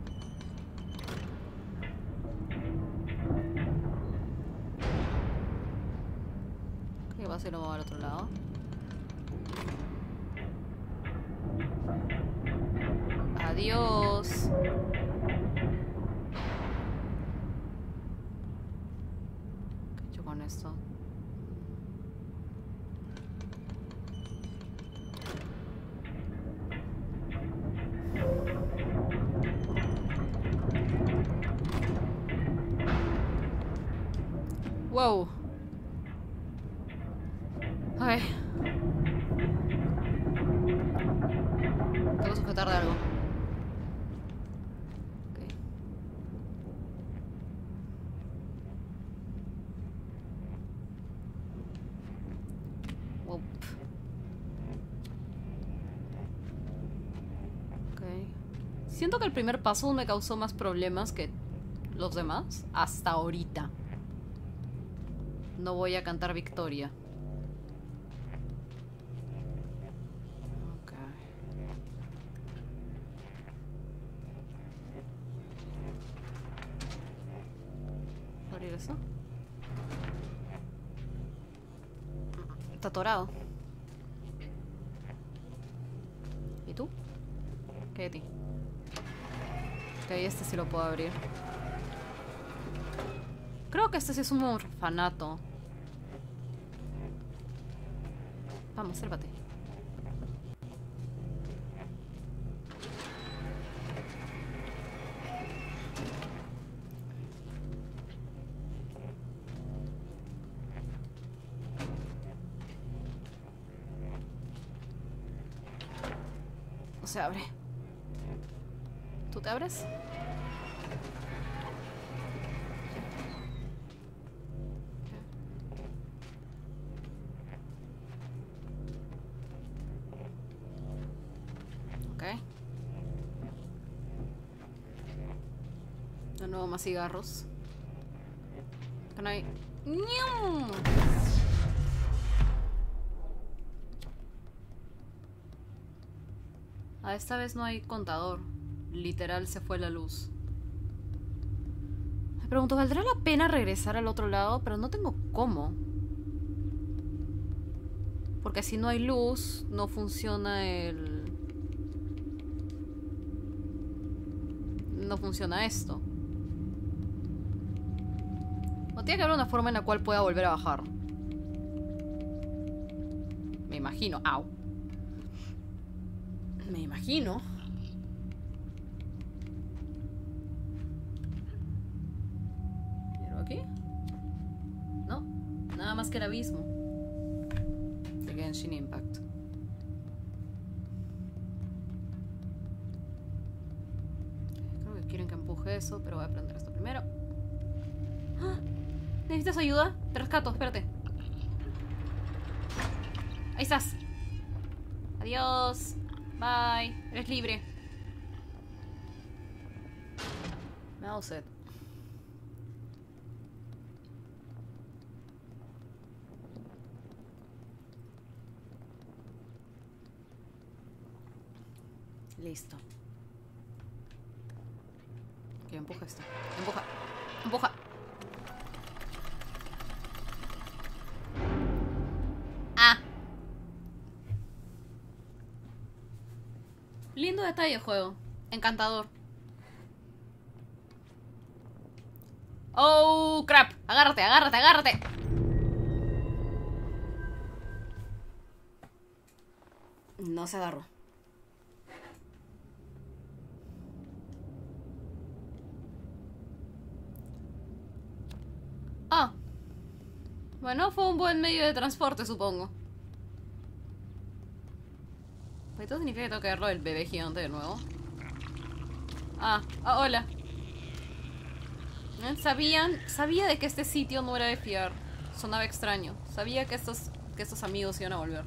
Ok, va a ser lo al otro lado. Adiós. ¿Qué he hecho con esto? Wow. Ok. Tengo que sujetar de algo. Ok. Wow. Ok. Siento que el primer paso me causó más problemas que los demás hasta ahorita. No voy a cantar victoria. Ok. ¿Abrir eso? Está atorado. ¿Y tú? ¿Qué de ti? Ok, este sí lo puedo abrir. Creo que este sí es un orfanato. Vamos, sérvate. se abre. ¿Tú te abres? Ok. De nuevo más cigarros. Can I... ¡Nium! Ah, esta vez no hay contador. Literal se fue la luz. Me pregunto, ¿valdrá la pena regresar al otro lado? Pero no tengo cómo. Porque si no hay luz, no funciona el... No funciona esto. O tiene que haber una forma en la cual pueda volver a bajar. Me imagino. Au. Me imagino. ¿Pero aquí? No. Nada más que el abismo. De Genshin Impact. Creo que quieren que empuje eso, pero voy a aprender esto primero. ¡Ah! ¿Necesitas ayuda? Te rescato, espérate. Ahí estás. Adiós. Bye. Eres libre. Me ha dado sed. Listo. Ok, empuja esto. Empuja. Empuja. Ah. Lindo detalle, juego. Encantador. Oh, crap. Agárrate, agárrate, agárrate. No se agarró. Ah. Bueno, fue un buen medio de transporte, supongo. Esto significa que tengo que agarrar el bebé gigante de nuevo. Ah, ah, hola. ¿Eh? Sabían, sabía de que este sitio no era de fiar. Sonaba extraño. Sabía que estos, que estos amigos iban a volver.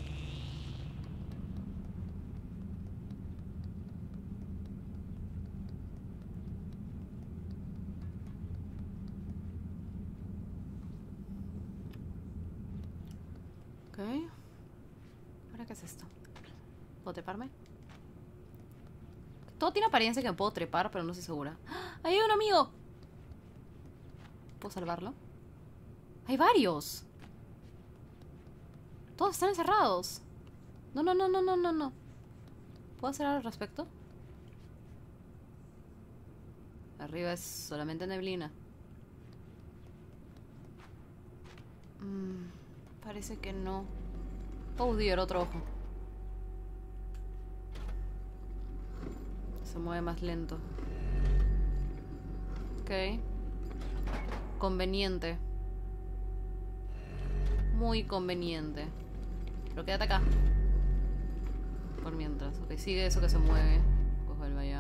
Ok. ¿Ahora qué es esto? ¿Puedo treparme? Todo tiene apariencia que me puedo trepar, pero no estoy segura. ¡Ah! ¡Ahí hay un amigo! ¿Puedo salvarlo? ¡Hay varios! Todos están encerrados. No, no, no, no, no, no, no. ¿Puedo hacer algo al respecto? Arriba es solamente neblina. Mm, parece que no. Oh, dear, otro ojo. Se mueve más lento. Ok. Conveniente. Muy conveniente. Pero quédate acá. Por mientras. Ok, sigue eso que se mueve. Pues vuelve allá.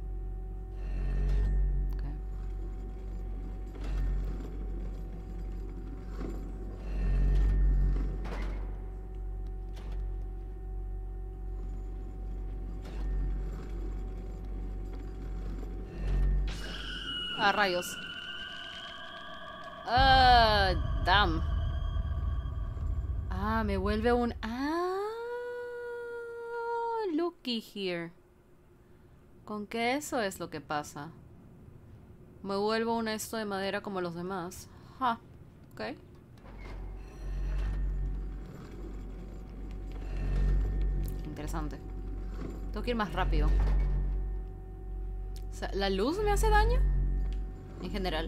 Ok. Ah, rayos. Ah, damn. Ah, me vuelve un... Ah, looky here. ¿Con qué eso es lo que pasa? Me vuelvo un esto de madera como los demás. Ah, ok. Interesante. Tengo que ir más rápido. O sea, ¿la luz me hace daño? En general.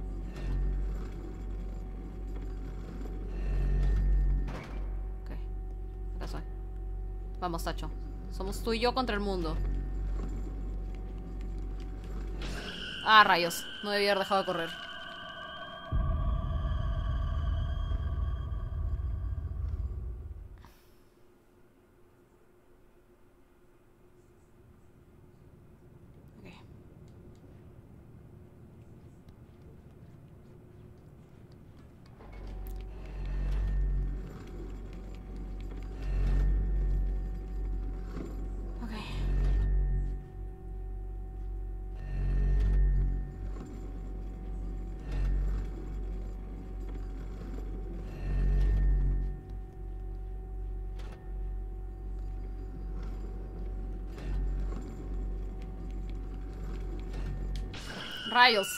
Ok. Acá soy. Vamos, Tacho. Somos tú y yo contra el mundo. Ah, rayos. No debía haber dejado de correr. Rayos.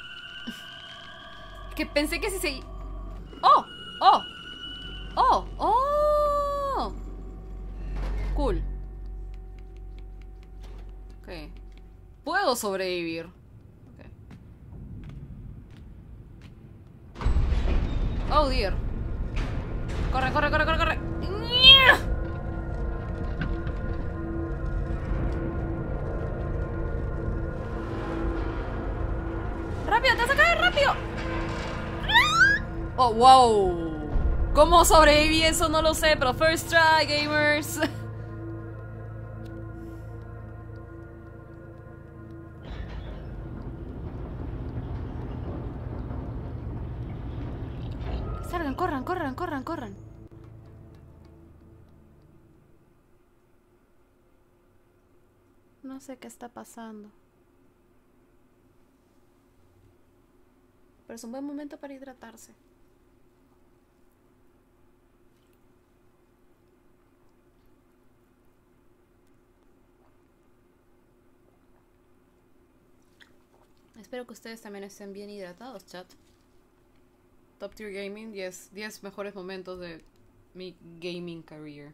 Que pensé que si se... ¡Oh! ¡Oh! ¡Oh! ¡Oh! Cool. Ok. Puedo sobrevivir. Okay. Oh, dear. Corre, corre, corre, corre, corre. ¡Rápido! ¡Te vas a caer! ¡Rápido! ¡Oh, wow! ¿Cómo sobreviví eso? No lo sé, pero first try, gamers. Salgan, corran, corran, corran, corran. No sé qué está pasando. Pero es un buen momento para hidratarse. Espero que ustedes también estén bien hidratados, chat. Top Tier Gaming, diez, diez mejores momentos de mi gaming career.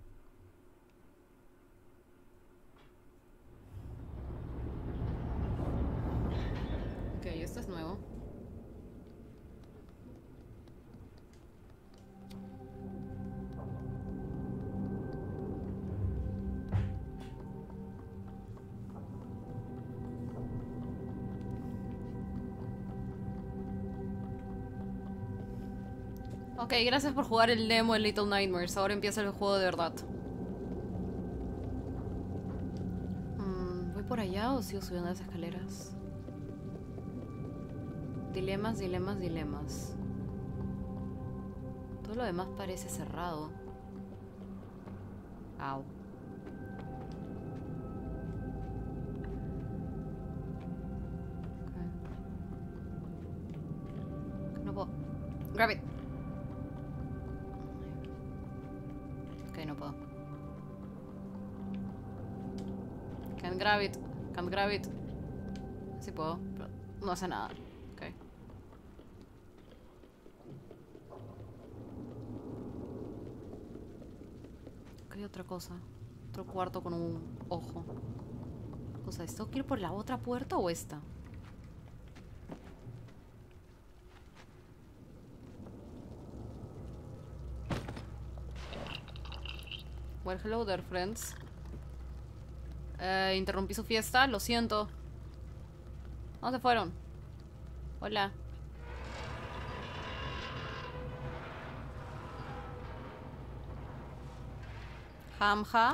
Ok, esto es nuevo. Ok, gracias por jugar el demo en Little Nightmares. Ahora empieza el juego de verdad. Mm, ¿Voy por allá o sigo subiendo las escaleras? Dilemas, dilemas, dilemas. Todo lo demás parece cerrado. Au. Okay. No puedo. Grab it. Ok, no puedo. Can't grab it. Can't grab it. Sí puedo, pero no hace nada. Ok. Ok, otra cosa. Otro cuarto con un ojo. O sea, ¿esto quiero ir por la otra puerta o esta? Well, hello there, friends. Eh, interrumpí su fiesta, lo siento. ¿Dónde fueron? Hola. Hamja.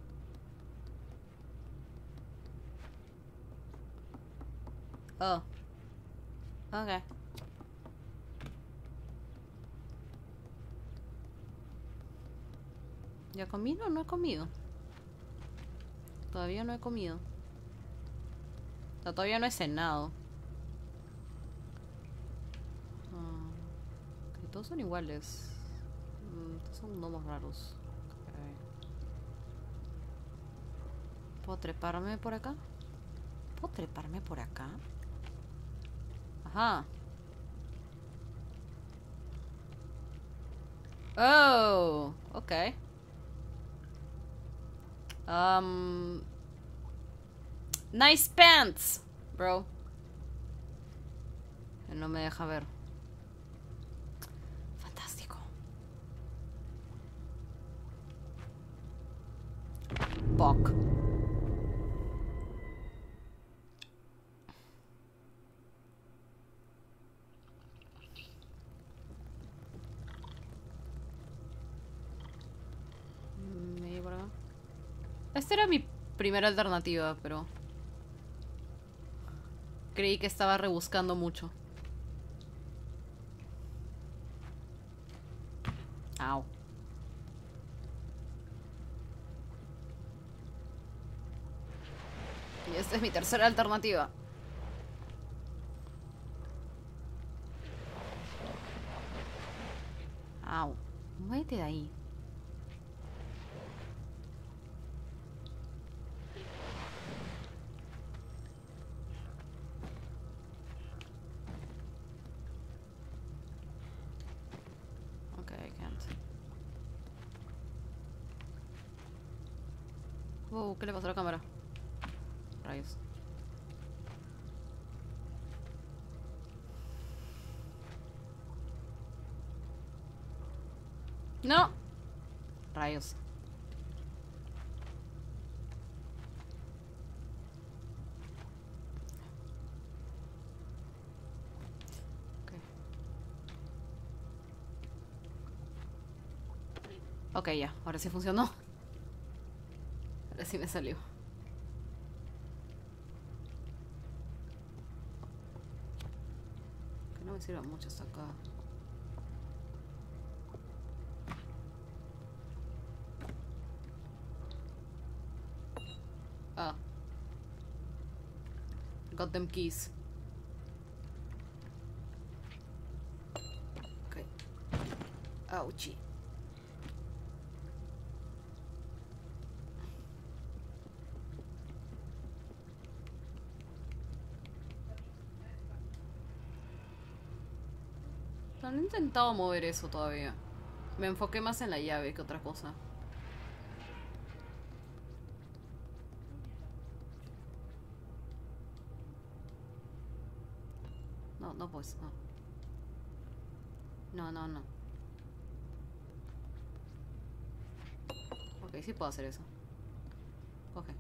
Oh. Ok. ¿Ya comí? No, no he comido. Todavía no he comido. O sea, todavía no he cenado. Ah, okay, todos son iguales. Mm, estos son gnomos raros. Okay. ¿Puedo treparme por acá? ¿Puedo treparme por acá? Ajá. Oh, ok. Um, nice pants, bro. No me deja ver. Fantástico. Fuck. ¿Me por acá? Esta era mi primera alternativa, pero creí que estaba rebuscando mucho. Au. Y esta es mi tercera alternativa. Au. Muévete de ahí. Wow, ¿qué le pasó a la cámara? Rayos. No. Rayos. Ok, ya, ahora sí funcionó. Ahora sí me salió. Que no me sirva mucho hasta acá. Ah. Got them keys. Ok. Ouchie. No he intentado mover eso todavía. Me enfoqué más en la llave que otra cosa. No, no pues, no. No, no, no. Ok, sí puedo hacer eso. Coge.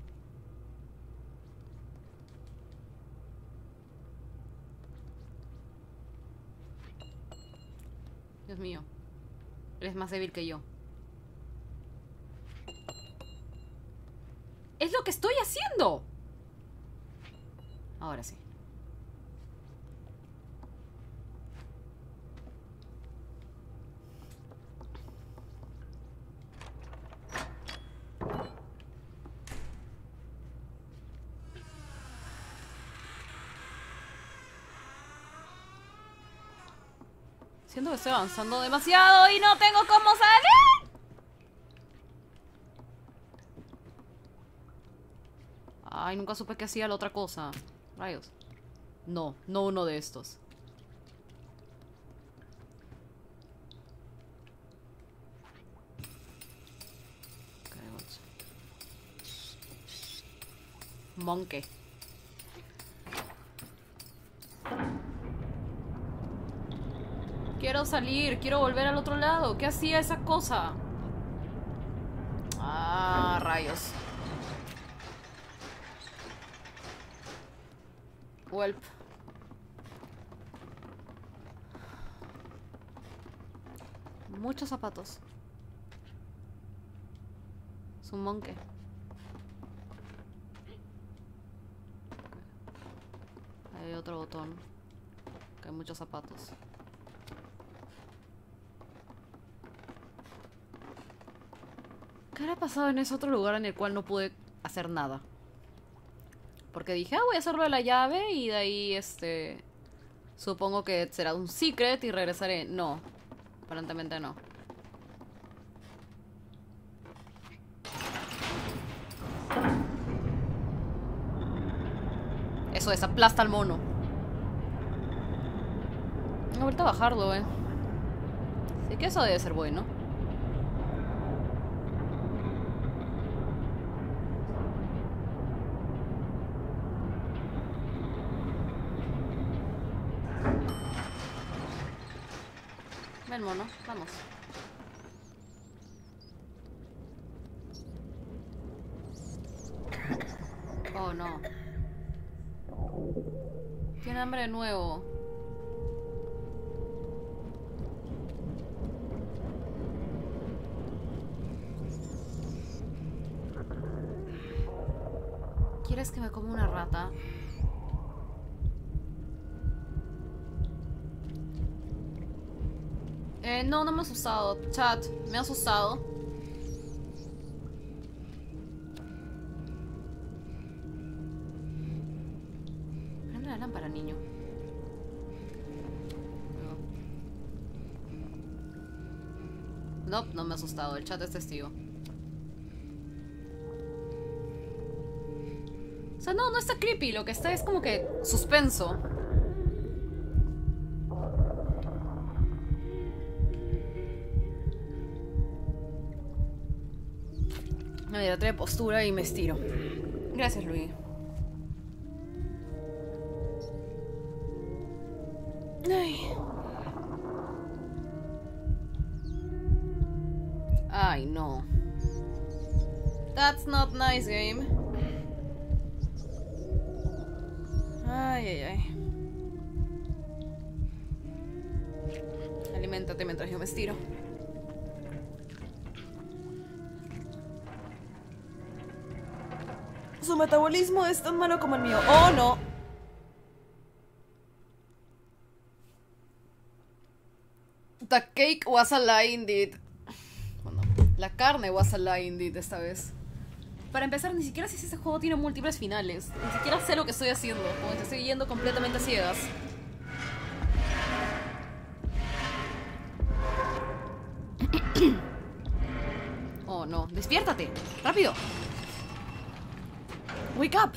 Dios mío. Eres más débil que yo. ¡Es lo que estoy haciendo! Ahora sí. Siento que estoy avanzando demasiado y no tengo cómo salir. Ay, nunca supe que hacía la otra cosa. Rayos. No, no uno de estos. Okay, Monkey. Quiero salir, quiero volver al otro lado. ¿Qué hacía esa cosa? Ah, rayos. Welp. Muchos zapatos. Es un monkey. Hay otro botón. Que hay muchos zapatos. ¿Qué habrá pasado en ese otro lugar en el cual no pude hacer nada? Porque dije, ah, voy a hacerlo de la llave y de ahí, este... supongo que será un secret y regresaré. No, aparentemente no. Eso es, aplasta al mono. Ahorita bajarlo, eh. Así que eso debe ser bueno. Ven, mono, vamos. Oh, no. Tiene hambre de nuevo. ¿Quieres que me coma una rata? Eh, no, no me ha asustado. Chat, me ha asustado. Prende la lámpara, niño. No, no me ha asustado. El chat es testigo. O sea, no, no está creepy. Lo que está es como que suspenso. Me da otra postura y me estiro. Gracias, Luis. Ay. Ay, no. That's not nice, game. Ay, ay, ay. Aliméntate mientras yo me estiro. Su metabolismo es tan malo como el mío. ¡Oh, no! The cake was a lie indeed. Bueno, la carne was a lie indeed esta vez. Para empezar, ni siquiera sé si este juego tiene múltiples finales. Ni siquiera sé lo que estoy haciendo. Como que estoy yendo completamente a ciegas. Oh, no. ¡Despiértate! ¡Rápido! ¡Wake up!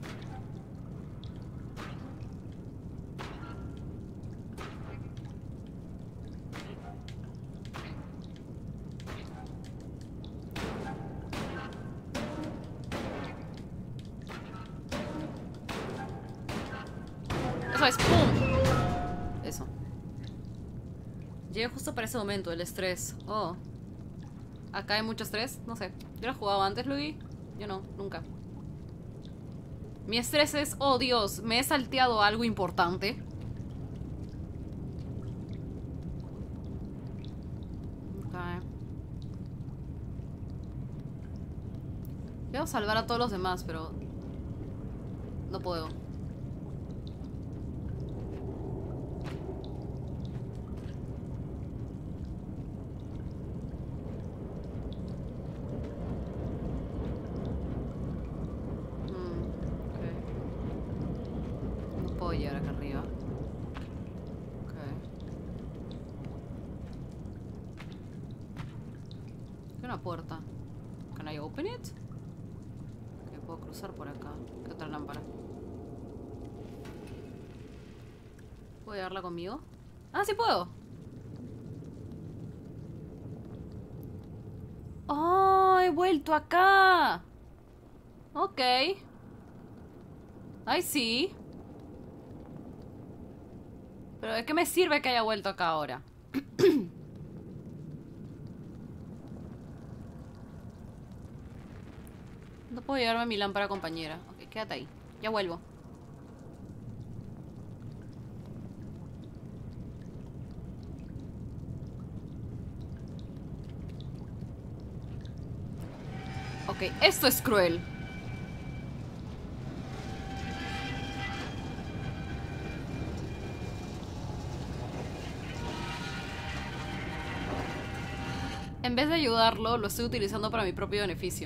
Eso es ¡pum! Eso. Llegué justo para ese momento, el estrés. Oh. ¿Acá hay mucho estrés? No sé. ¿Yo lo he jugado antes, Luigi? Yo no, nunca. Mi estrés es, oh Dios, me he salteado algo importante. Okay. Quiero salvar a todos los demás, pero no puedo. Llegar acá arriba. Okay. Hay una puerta. Can I open it? Ok, puedo cruzar por acá. ¿Qué otra lámpara? ¿Puedo llevarla conmigo? Ah, sí puedo. Oh, he vuelto acá. Ok. Ay, sí. Pero ¿de qué me sirve que haya vuelto acá ahora? No puedo llevarme mi lámpara compañera. Ok, quédate ahí. Ya vuelvo. Ok, esto es cruel. En vez de ayudarlo, lo estoy utilizando para mi propio beneficio.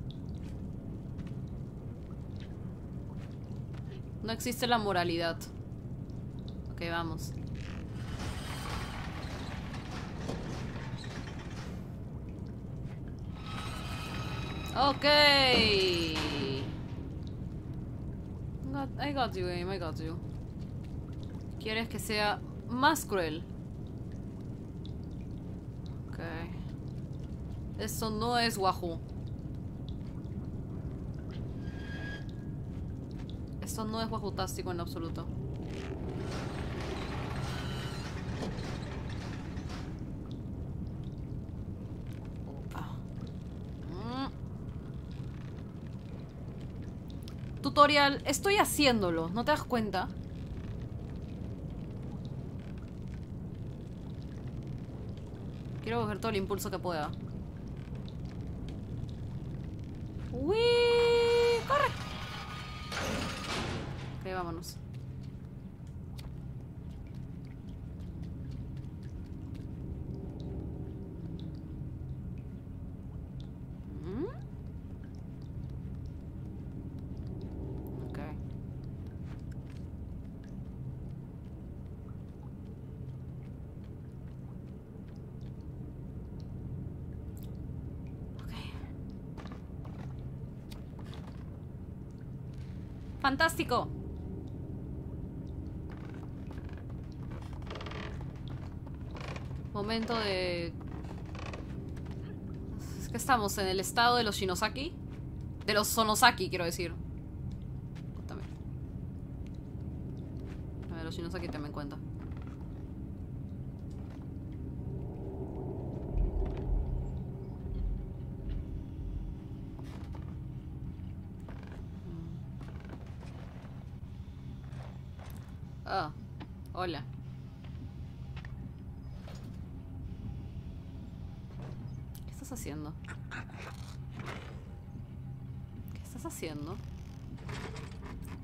No existe la moralidad. Ok, vamos. Ok. I got you, game. I got you. ¿Quieres que sea más cruel? Ok. Eso no es Wahoo. Esto no es Wahoo-tástico en absoluto. Ah. Mm. Tutorial, estoy haciéndolo, ¿no te das cuenta? Quiero coger todo el impulso que pueda. ¡Uy! ¡Corre! Ok, vámonos. ¿Mm? Ok. Ok. ¡Fantástico! Momento de que estamos en el estado de los Shinosaki. De los Sonosaki, quiero decir. También. A ver, los Shinosaki también cuenta. Ah, hola. ¿Qué estás haciendo? ¿Qué estás haciendo? Ok.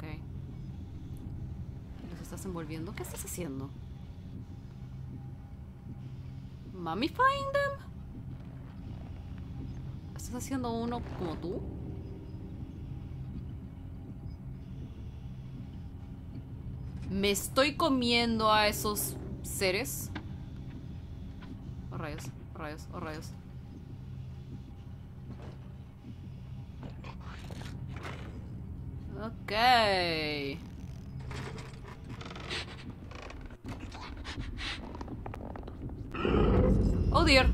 ¿Los estás envolviendo? ¿Qué estás haciendo? ¿Mummifying them? ¿Estás haciendo uno como tú? ¿Me estoy comiendo a esos seres? Oh rayos, oh rayos, oh rayos. Ok. Oh dear.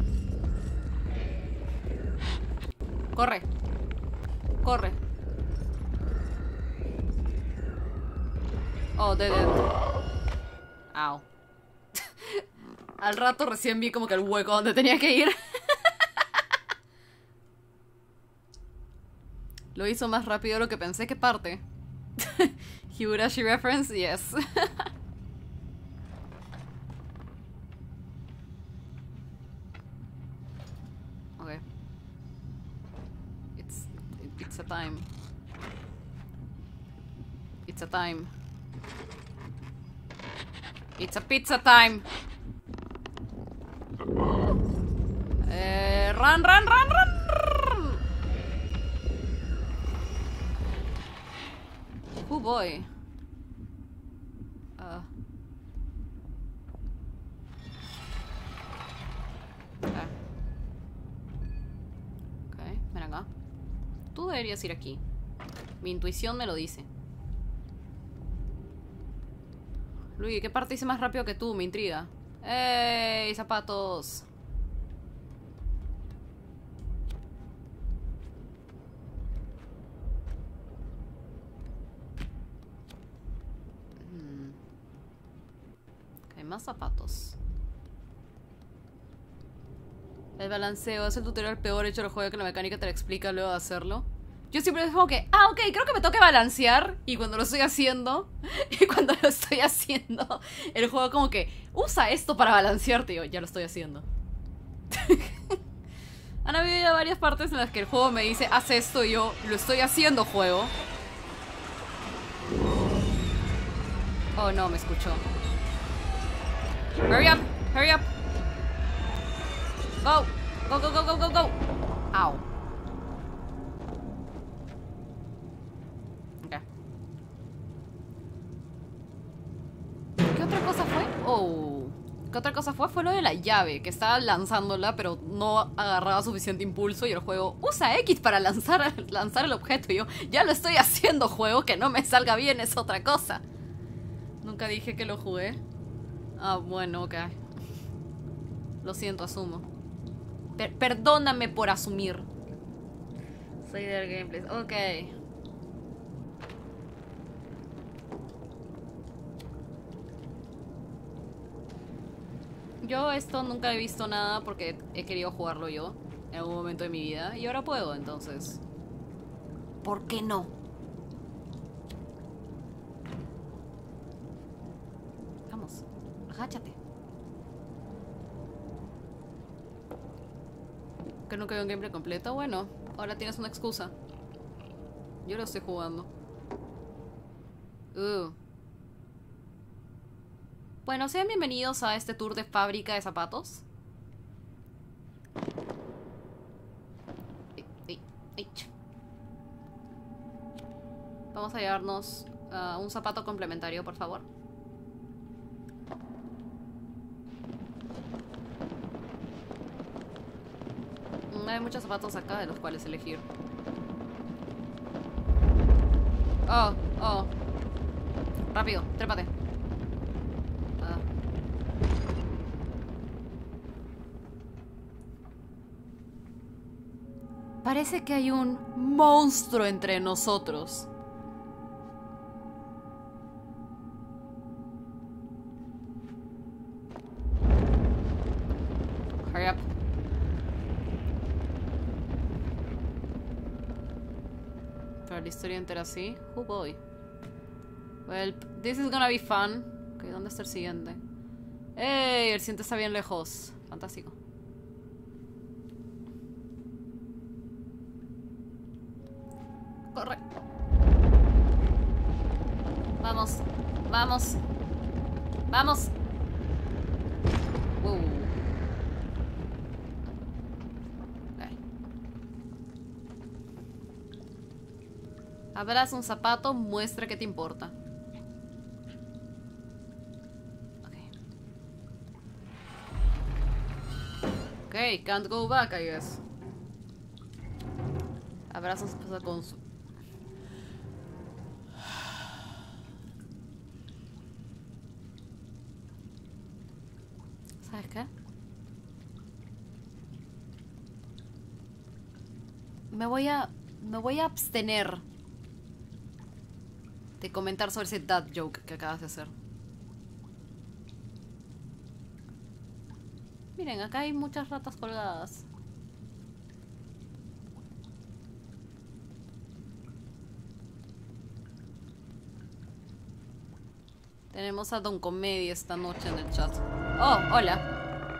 Corre. Corre. Oh, dead end. Au. Al rato recién vi como que el hueco donde tenía que ir. Lo hizo más rápido de lo que pensé. ¿Qué parte? Higurashi reference, yes. Okay. It's it's a time. It's a time. It's a pizza time. Eh, run, run, run, run. Oh boy. Uh. Okay. Ok, ven acá. Tú deberías ir aquí. Mi intuición me lo dice. Luigi, ¿qué parte hice más rápido que tú? Me intriga. ¡Ey! ¡Zapatos! Hmm. Ok, más zapatos. El balanceo es el tutorial peor hecho del juego, que la mecánica te la explica luego de hacerlo. Yo siempre es como que, ah, ok, creo que me toca balancear. Y cuando lo estoy haciendo, y cuando lo estoy haciendo, el juego como que, usa esto para balancearte. Y yo, ya lo estoy haciendo. Han habido varias partes en las que el juego me dice, haz esto, y yo, lo estoy haciendo, juego. Oh, no, me escuchó. Hurry up, hurry up. Go, go, go, go, go, go, go. Au. ¿Qué otra cosa fue? Oh. ¿Qué otra cosa fue? Fue lo de la llave, que estaba lanzándola, pero no agarraba suficiente impulso y el juego usa X para lanzar, lanzar el objeto. Y yo, ya lo estoy haciendo, juego, que no me salga bien es otra cosa. Nunca dije que lo jugué. Ah, bueno, ok. Lo siento, asumo. Per- perdóname por asumir. Soy del gameplay. Ok. Yo esto nunca he visto nada porque he querido jugarlo yo en algún momento de mi vida y ahora puedo, entonces ¿por qué no? Vamos, agáchate. Que nunca veo un gameplay completo. Bueno, ahora tienes una excusa. Yo lo estoy jugando. Uh. Bueno, sean bienvenidos a este tour de fábrica de zapatos. Ay, ay, ay. Vamos a llevarnos uh, un zapato complementario, por favor. Hay muchos zapatos acá de los cuales elegir. Oh, oh. Rápido, trépate. Ah. Parece que hay un monstruo entre nosotros. Hurry up. Pero la historia entera así. Oh boy. Well, this is gonna be fun. Ok, ¿dónde está el siguiente? ¡Ey! El siguiente está bien lejos. Fantástico. Corre. Vamos. Vamos. Vamos. Wow. Okay. Abras un zapato, muestra que te importa. Okay, can't go back, I guess. Abrazos con su... ¿Sabes qué? Me voy a... Me voy a abstener de comentar sobre ese dad joke que acabas de hacer. Miren, acá hay muchas ratas colgadas. Tenemos a Don Comedia esta noche en el chat. Oh, hola.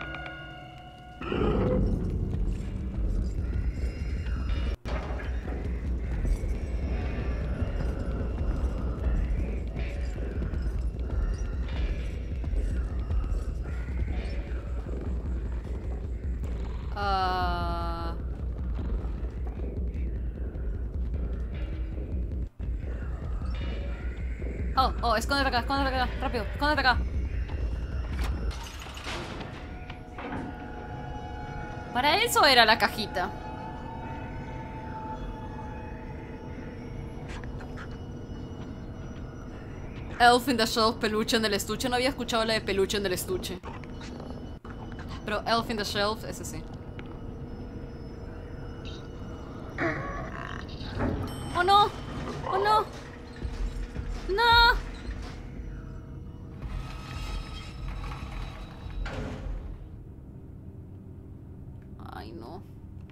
Ah... Oh, oh, escóndete acá, escóndete acá, rápido, escóndete acá. Para eso era la cajita. Elf in the Shelf, peluche en el estuche. No había escuchado la de peluche en el estuche. Pero Elf in the Shelf, ese sí. ¡Oh no! ¡Oh no! ¡No! Ay, no.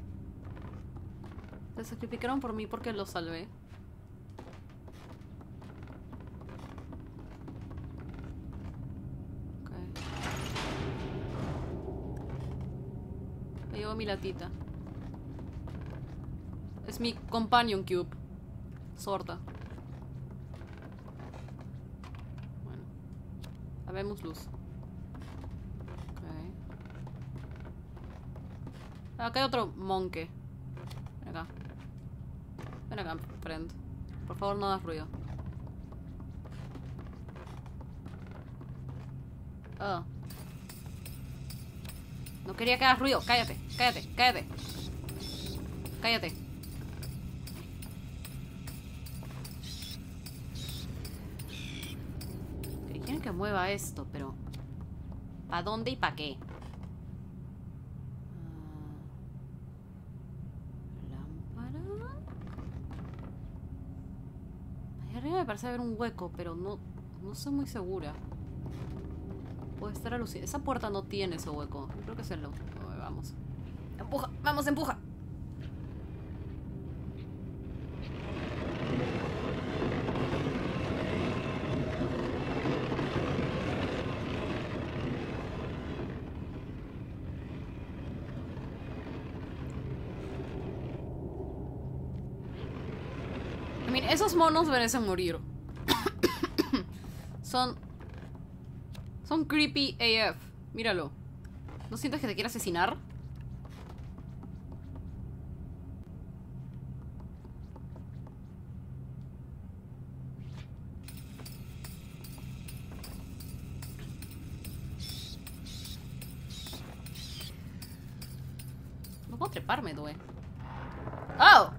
Se sacrificaron por mí porque lo salvé. Ok. Me llevo mi latita. Es mi companion cube. Sorta. Bueno. Habemos luz. Ok. Acá hay otro monkey. Ven acá. Ven acá, friend. Por favor, no hagas ruido. Oh. No quería que hagas ruido. Cállate, cállate, cállate. Cállate. Quieren que mueva esto, pero... ¿para dónde y para qué? ¿Lámpara? Ahí arriba me parece haber un hueco, pero no... No estoy muy segura. Puede estar alucinando. Esa puerta no tiene ese hueco. Yo creo que es el otro. Vamos. Empuja, vamos, empuja. I mean, esos monos merecen morir. Son... Son creepy A F. Míralo. ¿No sientes que te quiere asesinar? No puedo treparme, dude. ¡Oh!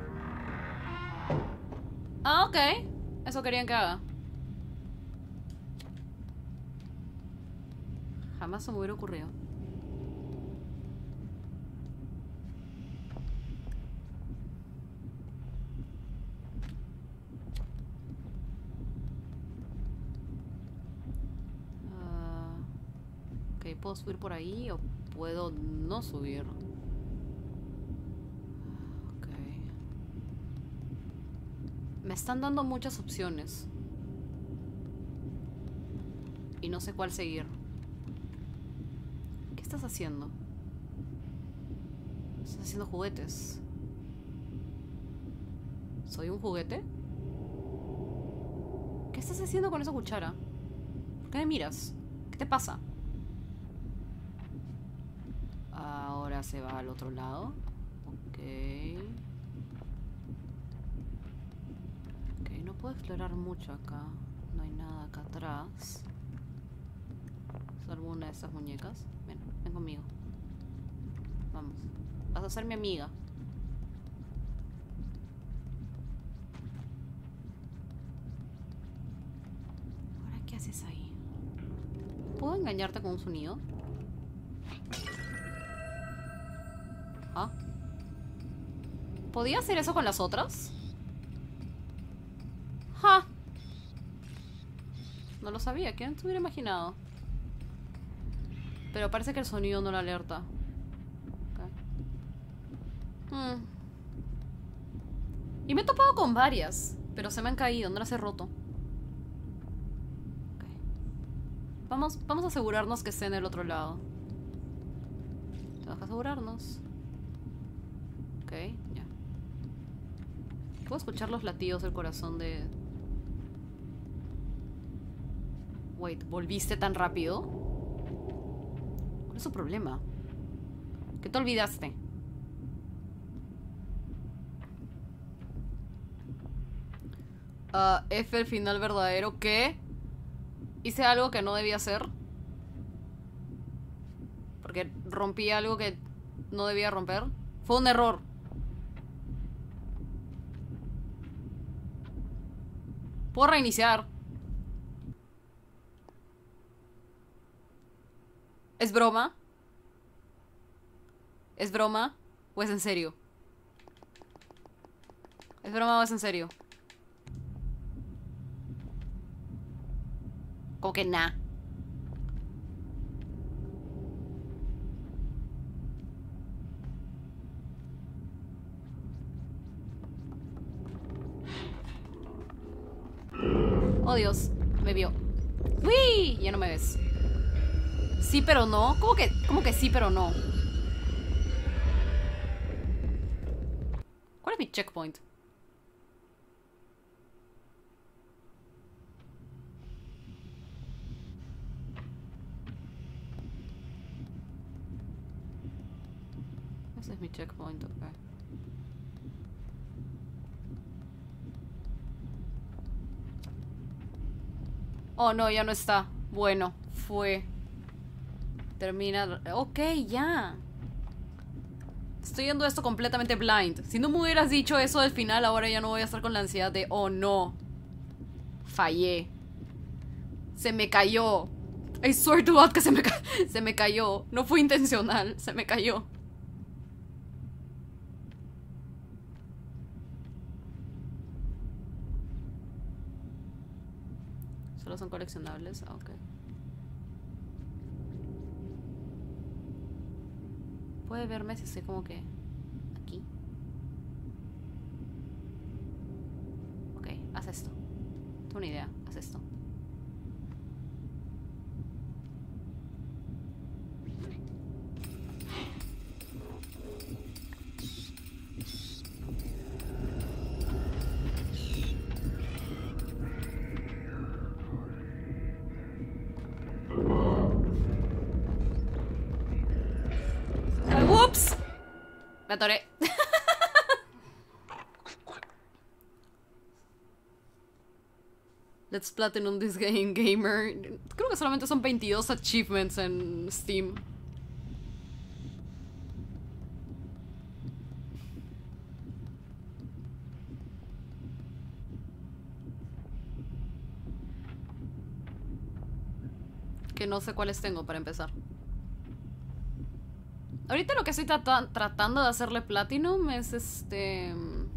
Ah, ok. Eso querían que haga. Jamás se me hubiera ocurrido. Ok, ¿puedo subir por ahí o puedo no subir? Ok. Me están dando muchas opciones. Y no sé cuál seguir. ¿Qué estás haciendo? Estás haciendo juguetes. ¿Soy un juguete? ¿Qué estás haciendo con esa cuchara? ¿Por qué me miras? ¿Qué te pasa? Ahora se va al otro lado. Ok. Ok, no puedo explorar mucho acá. No hay nada acá atrás. ¿Es alguna de estas muñecas? Ven, ven conmigo. Vamos. Vas a ser mi amiga. ¿Ahora qué haces ahí? ¿Puedo engañarte con un sonido? ¿Ah? ¿Podía hacer eso con las otras? ¡Ja! No lo sabía. ¿Quién se hubiera imaginado? Pero parece que el sonido no lo alerta. Okay. Hmm. Y me he topado con varias, pero se me han caído, no las he roto. Okay. Vamos, vamos a asegurarnos que esté en el otro lado. Tenemos que asegurarnos. Ok, ya. Puedo escuchar los latidos del corazón de... Wait, ¿volviste tan rápido? ¿Cuál es su problema? ¿Qué te olvidaste? Uh, F el final verdadero. ¿Qué? ¿Hice algo que no debía hacer? Porque rompí algo que no debía romper. Fue un error. Puedo reiniciar. ¿Es broma? ¿Es broma? ¿O es en serio? ¿Es broma o es en serio? Como que nah. Oh Dios, me vio. ¡Uy! Ya no me ves. Sí, pero no. ¿Cómo que, cómo que sí, pero no? ¿Cuál es mi checkpoint? Ese es mi checkpoint, ok. Oh, no, ya no está. Bueno, fue. Termina... Ok, ya. Estoy yendo esto completamente blind. Si no me hubieras dicho eso del final, ahora ya no voy a estar con la ansiedad de... Oh, no. Fallé. Se me cayó. I swear to God que se me, ca se me cayó. No fue intencional. Se me cayó. Solo son coleccionables. Ah, ok. Puede verme si estoy como que aquí. Ok, haz esto. Tengo una idea, haz esto. ¡Ups! Me atoré. Let's platinum this game, gamer. Creo que solamente son veintidós achievements en Steam. Que no sé cuáles tengo para empezar. Ahorita lo que estoy trata tratando de hacerle platinum es este...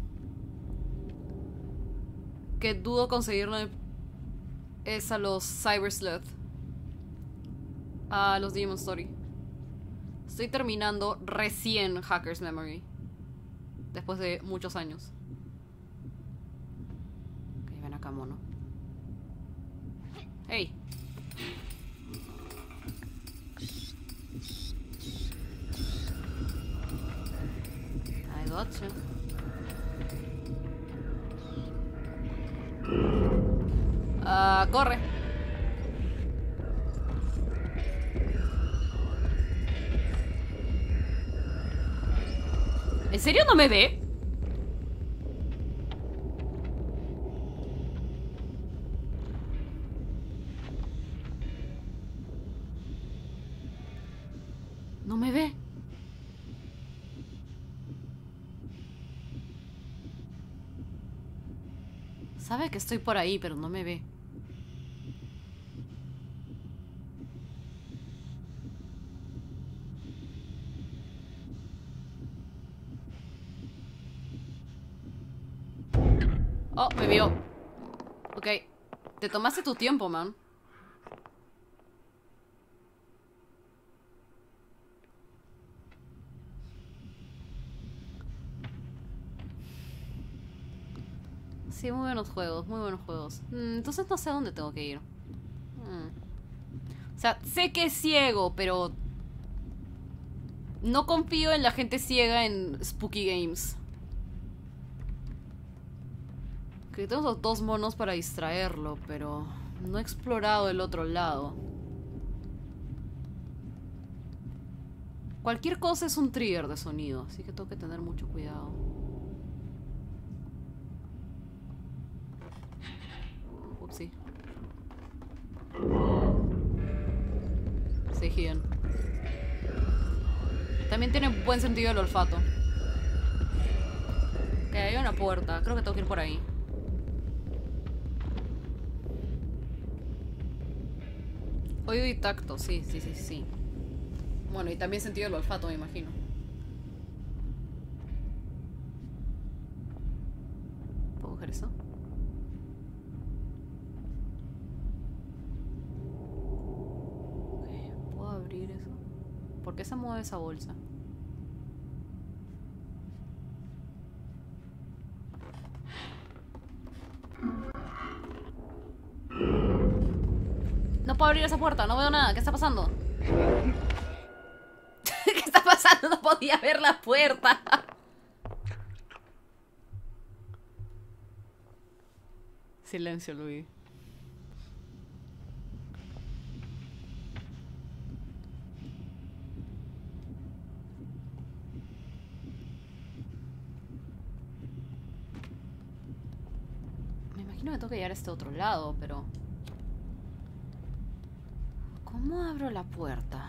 que dudo conseguirlo es a los Cyber Sleuth. a los Demon Story. Estoy terminando recién Hacker's Memory. Después de muchos años. Ok, ven acá, mono. Hey. I gotcha. Ah, corre. ¿En serio no me ve? No me ve. Sabe que estoy por ahí, pero no me ve. Oh, me vio. Ok. Te tomaste tu tiempo, man. Sí, muy buenos juegos, muy buenos juegos. Mm, entonces no sé a dónde tengo que ir. Mm. O sea, sé que es ciego, pero... no confío en la gente ciega en Spooky Games. Que tengo los dos monos para distraerlo, pero... no he explorado el otro lado. Cualquier cosa es un trigger de sonido, así que tengo que tener mucho cuidado. Upsi. Sí, Hien. También tiene buen sentido el olfato. Ok, hay una puerta. Creo que tengo que ir por ahí. Oído y tacto, sí, sí, sí, sí. Bueno, y también sentido el olfato, me imagino. ¿Puedo coger eso? Ok, ¿puedo abrir eso? ¿Por qué se mueve esa bolsa? No puedo abrir esa puerta, no veo nada. ¿Qué está pasando? ¿Qué está pasando? No podía ver la puerta. Silencio, Luis. Me imagino que tengo que llegar a este otro lado, pero... ¿cómo abro la puerta?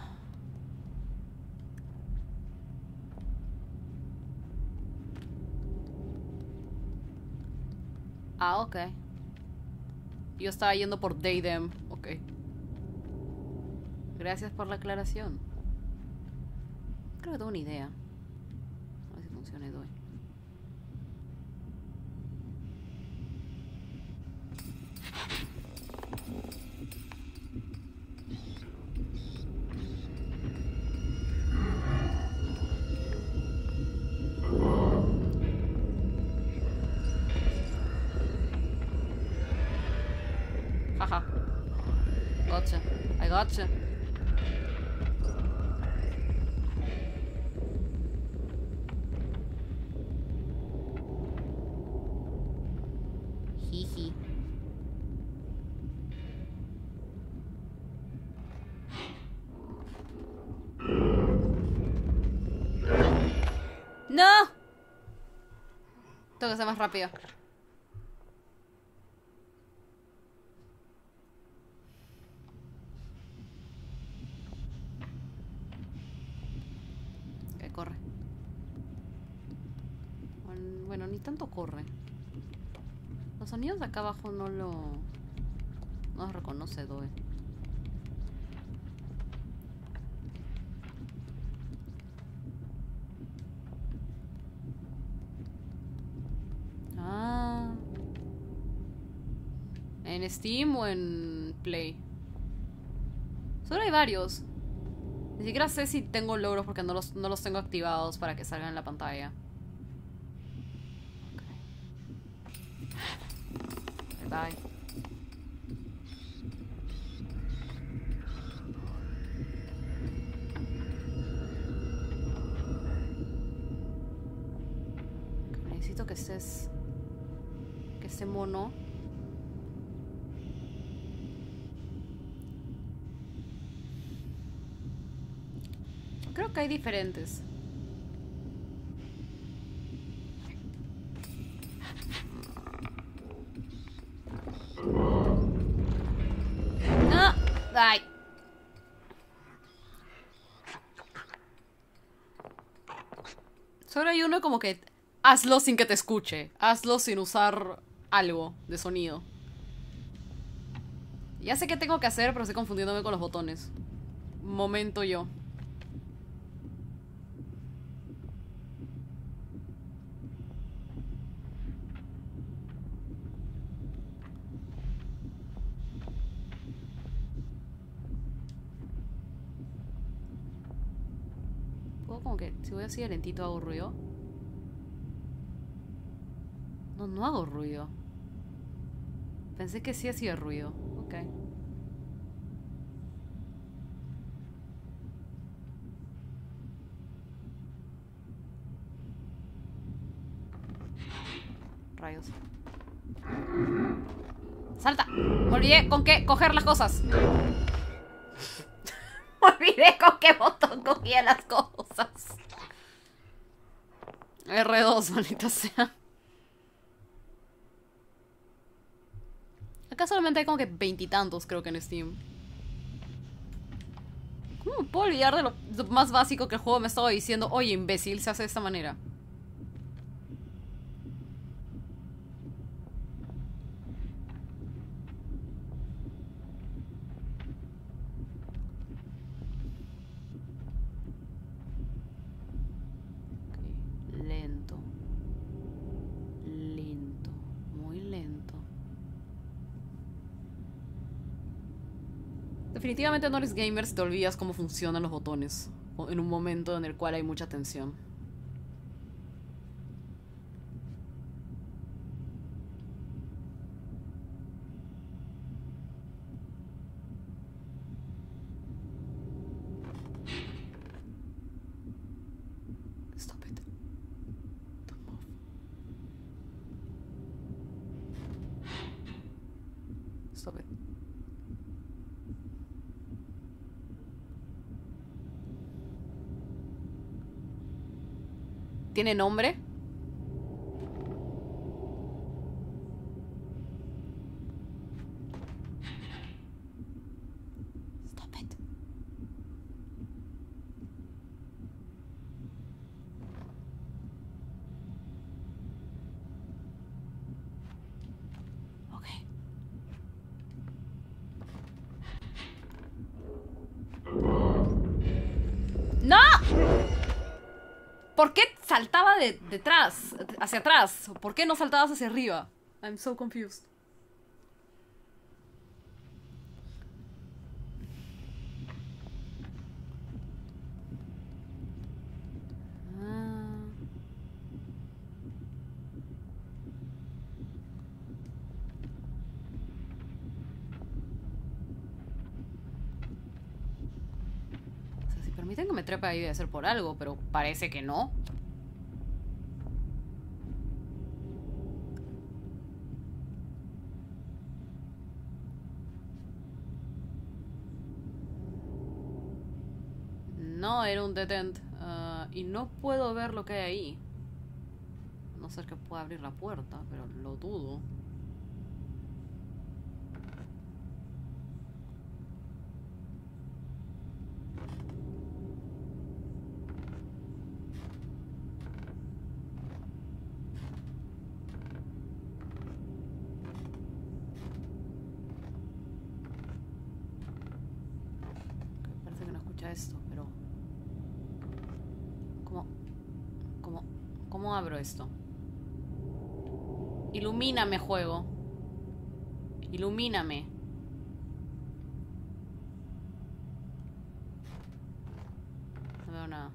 Ah, ok. Yo estaba yendo por they, them. Ok. Gracias por la aclaración. Creo que tengo una idea. A ver si funciona y doy. Jaja. Gotcha. I gotcha. Jiji. ¡No! Tengo que ser más rápido. Ok, corre. Bueno, ni tanto corre. Los sonidos de acá abajo no lo... no los reconoce Doe. Ah. ¿En Steam o en Play? Solo hay varios. Ni siquiera sé si tengo logros porque no los, no los tengo activados para que salgan en la pantalla. Okay. Bye bye. Necesito que estés... Que esté mono. Creo que hay diferentes. No. Ay. Solo hay uno como que hazlo sin que te escuche. Hazlo sin usar algo de sonido. Ya sé qué tengo que hacer, pero estoy confundiéndome con los botones. Momento yo. Puedo como que, si voy así de lentito, hago ruido. No, no hago ruido. Pensé que sí hacía ruido. Ok. Rayos. ¡Salta! Me olvidé con qué coger las cosas. Me olvidé con qué botón cogía las cosas. R dos, maldita sea. Acá solamente hay como que veintitantos, creo que en Steam. ¿Cómo me puedo olvidar de lo, lo más básico que el juego me estaba diciendo? Oye, imbécil, se hace de esta manera. Okay. Lento. Lento. Muy lento. Definitivamente no eres gamer si te olvidas cómo funcionan los botones en un momento en el cual hay mucha tensión. Stop it. Don't move. Stop it. ¿Tiene nombre? Stop it. Ok. ¡No! ¿Por qué saltaba de detrás, hacia atrás? ¿Por qué no saltabas hacia arriba? I'm so confused. Ah. O sea, si permiten que me trepe ahí debe ser por algo, pero parece que no. No, era un detent. Uh, y no puedo ver lo que hay ahí. A no ser que pueda abrir la puerta, pero lo dudo. Okay, parece que no escucha esto, pero... ¿Cómo? ¿Cómo? ¿Cómo abro esto? Ilumíname, juego. Ilumíname. veo nada.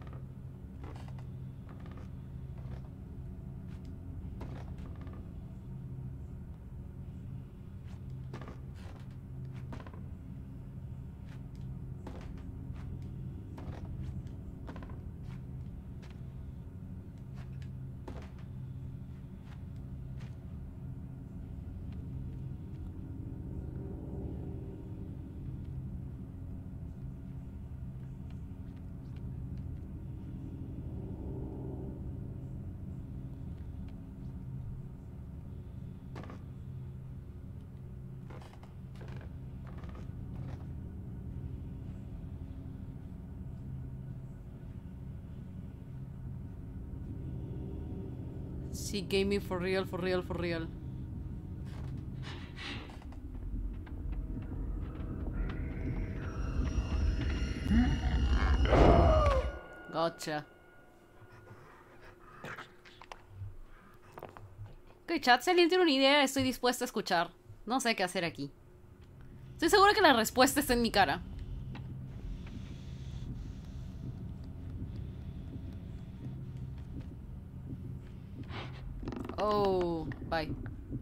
Sí, gaming for real, for real, for real. Gotcha. Ok, chat, si alguien tiene una idea, estoy dispuesta a escuchar. No sé qué hacer aquí. Estoy segura que la respuesta está en mi cara. Oh, bye.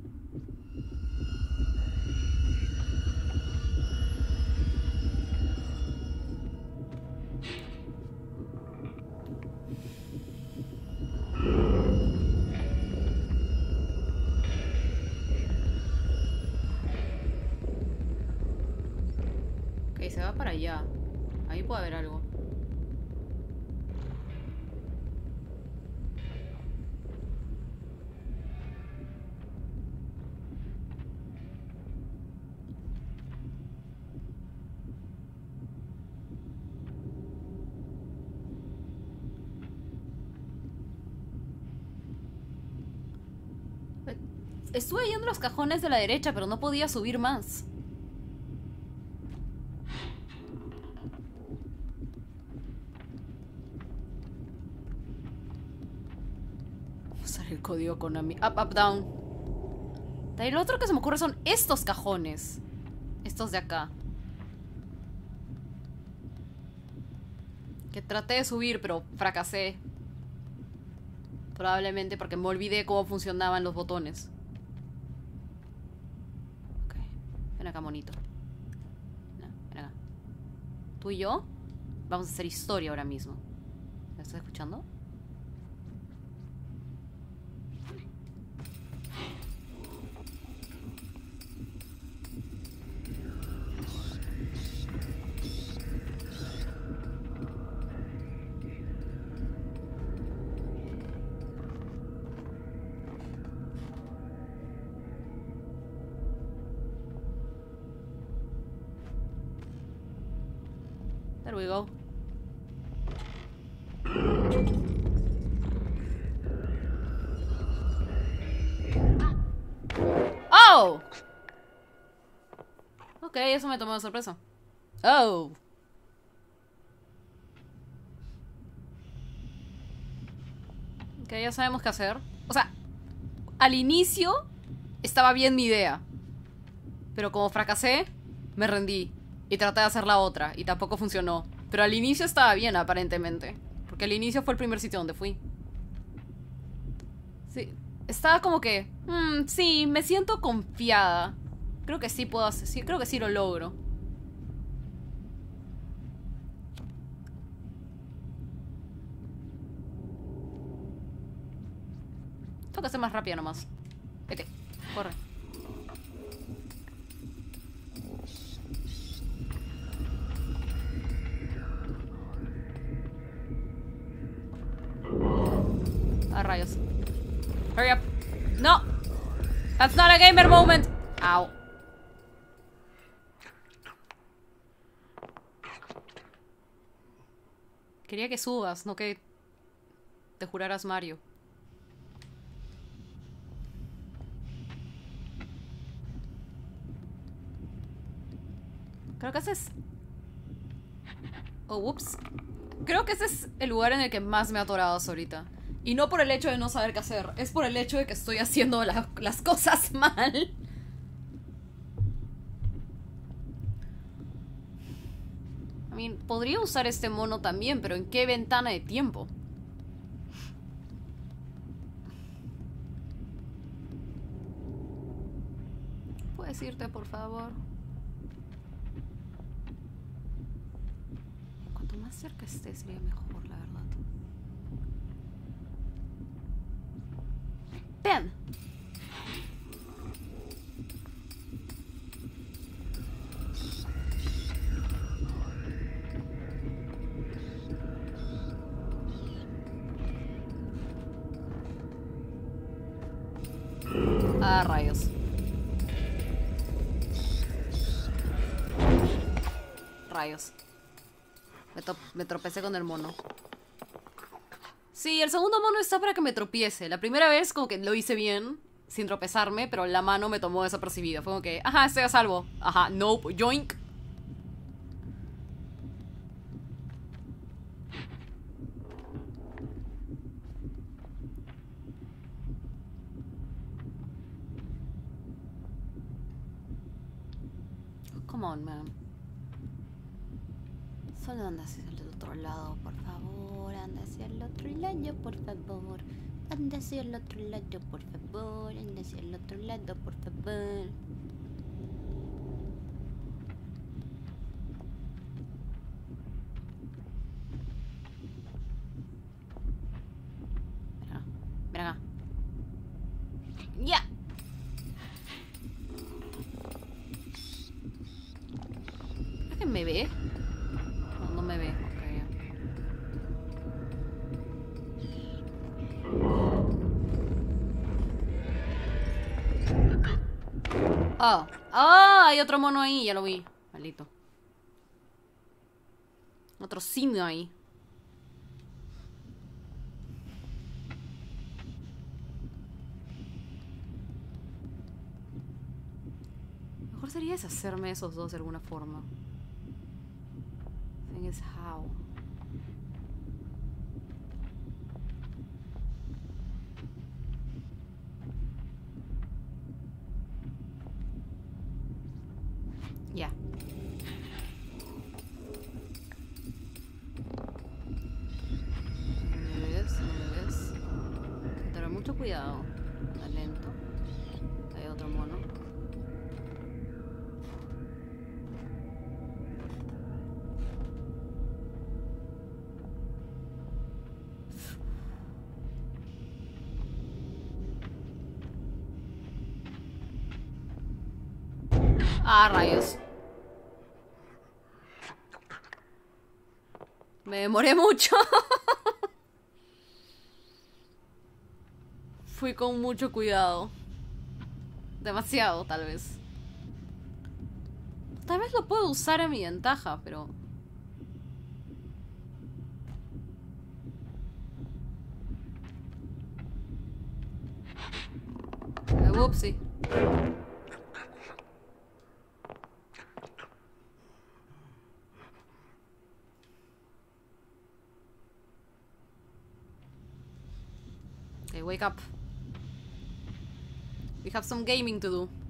Ok, se va para allá. Ahí puede haber algo. Estuve yendo a los cajones de la derecha, pero no podía subir más. Usar el código Konami. Up, up, down. De ahí lo otro que se me ocurre son estos cajones. Estos de acá. Que traté de subir, pero fracasé. Probablemente porque me olvidé cómo funcionaban los botones. Ok. Ven acá, monito. No, ven acá. Tú y yo vamos a hacer historia ahora mismo. ¿Me estás escuchando? There we go. ¡Oh! Ok, eso me tomó de sorpresa. ¡Oh! Ok, ya sabemos qué hacer. O sea, al inicio estaba bien mi idea. Pero como fracasé, me rendí. Y traté de hacer la otra, y tampoco funcionó. Pero al inicio estaba bien, aparentemente. Porque al inicio fue el primer sitio donde fui. Sí, estaba como que... Mmm, sí, me siento confiada. Creo que sí puedo hacer... Sí, creo que sí lo logro. Tengo que ser más rápida nomás. Vete, corre. Ah, rayos. Hurry up. No. That's not a gamer moment. Ow. Quería que subas, no que te juraras Mario. Creo que ese es... Oh, whoops. Creo que ese es el lugar en el que más me ha atorado hasta ahorita. Y no por el hecho de no saber qué hacer. Es por el hecho de que estoy haciendo la, las cosas mal. mean, podría usar este mono también, pero ¿en qué ventana de tiempo? ¿Puedes irte, por favor? Cuanto más cerca esté, sería mejor, la verdad. ¡Ven! Ah, rayos. Rayos. Me, me tropecé con el mono. Sí, el segundo mono está para que me tropiece. La primera vez como que lo hice bien, sin tropezarme, pero la mano me tomó desapercibida. Fue como que, ajá, estoy a salvo. Ajá, nope, yoink. Come on, man. Solo anda hacia el otro lado, por favor. Anda hacia el otro lado, por favor. Anda hacia el otro lado, por favor. Anda hacia el otro lado, por favor. Ven acá. Ven acá. ¡Ya! ¿Es que me ve? No, no me ve. Oh, oh, hay otro mono ahí, ya lo vi. Maldito. Otro simio ahí. Mejor sería deshacerme de esos dos de alguna forma. Thing is how. Ya. Yeah. No me ves, no me ves. Tener mucho cuidado. Está lento. Hay otro mono. Ah, rayos. Me demoré mucho. Fui con mucho cuidado. Demasiado, tal vez. Tal vez lo puedo usar a mi ventaja, pero... Whoopsie. Okay, wake up. We have some gaming to do.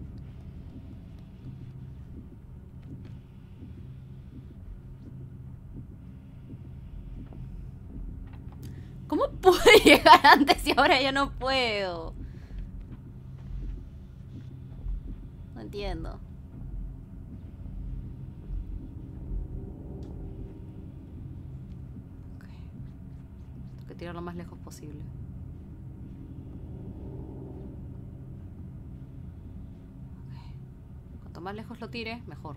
¿Cómo pude llegar antes y ahora ya no puedo? No entiendo. Okay. Tengo que tirar lo más lejos posible. Cuanto más lejos lo tire, mejor.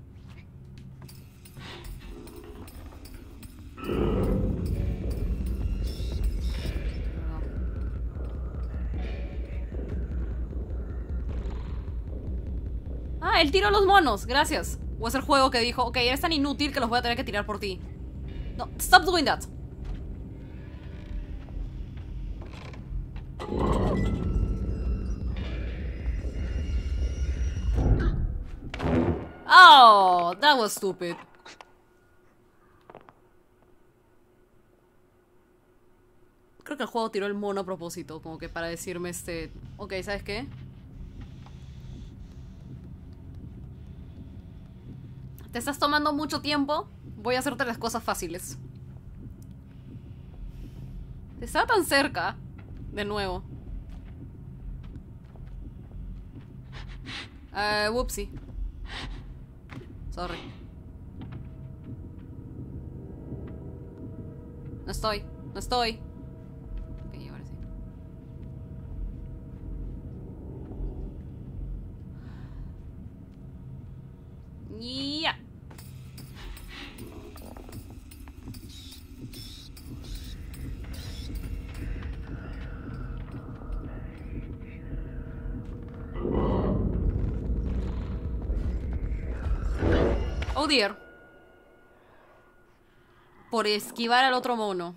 Ah, él tiró los monos, gracias. O es el juego que dijo, ok, eres tan inútil que los voy a tener que tirar por ti. No, stop doing that. Oh, that was stupid. Creo que el juego tiró el mono a propósito, como que para decirme este... Ok, ¿sabes qué? Te estás tomando mucho tiempo. Voy a hacerte las cosas fáciles. Está tan cerca. De nuevo. Eh, uh, whoopsie. Sorry. No estoy. No estoy. Ok, ahora sí. Yeah. Oh dear. Por esquivar al otro mono.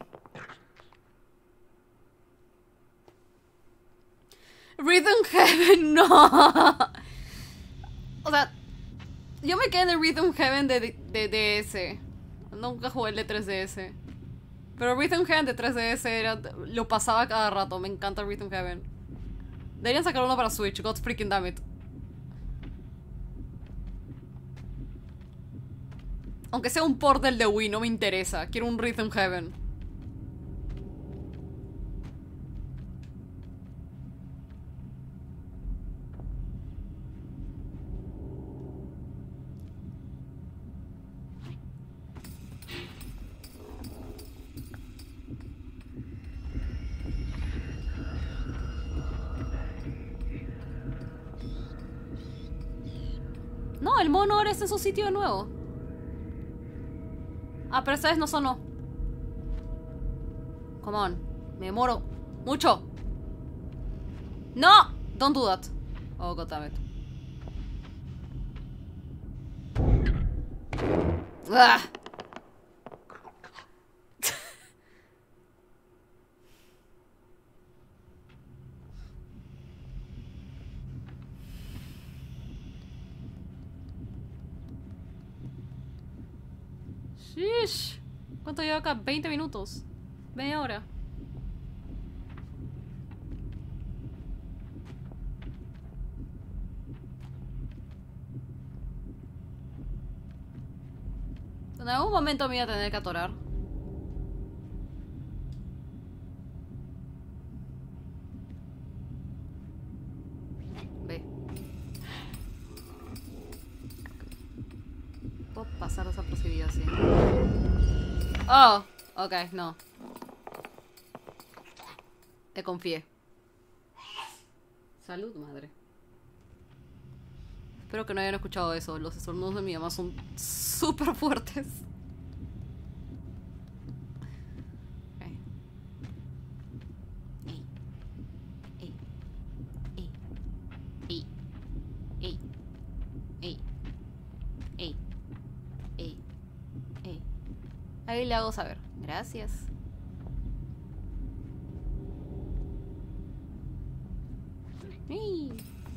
Rhythm Heaven, no. O sea, yo me quedé en el Rhythm Heaven de, de, de D S. Nunca jugué el de tres D S. Pero Rhythm Heaven de tres D S era, lo pasaba cada rato. Me encanta Rhythm Heaven. Deberían sacar uno para Switch. God freaking damn it. Aunque sea un port del de Wii, no me interesa. Quiero un Rhythm Heaven. No, el mono ahora está en su sitio de nuevo. Ah, pero esta vez no sonó. Come on. Me demoro mucho. No! Don't do that. Oh, god damn it. Ah. Sheesh. ¿Cuánto lleva acá? veinte minutos. Media hora. En algún momento me voy a tener que atorar. Ve. Puedo pasar desapercibida así. Oh, ok, no. Te confié. Salud, madre. Espero que no hayan escuchado eso. Los estornudos de mi mamá son súper fuertes. Okay. Ey. Ey. Ey. Ey. Ey. Ey. Ey. Ey. Ey. Ahí le hago saber. Gracias. Ey.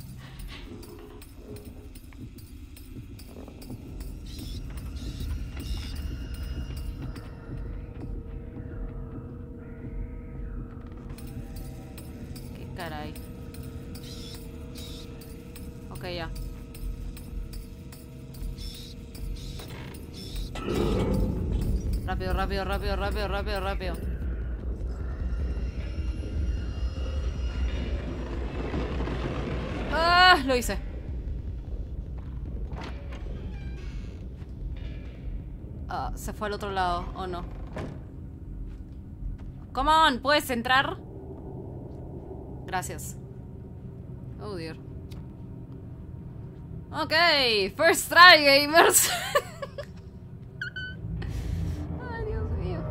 Caray. Ok, ya. Rápido, rápido, rápido, rápido, rápido, rápido. Ah, lo hice. Ah, se fue al otro lado, ¿o no? Come on, ¿puedes entrar? Gracias. Oh dear. Ok, first try, gamers. Ay, Dios mío.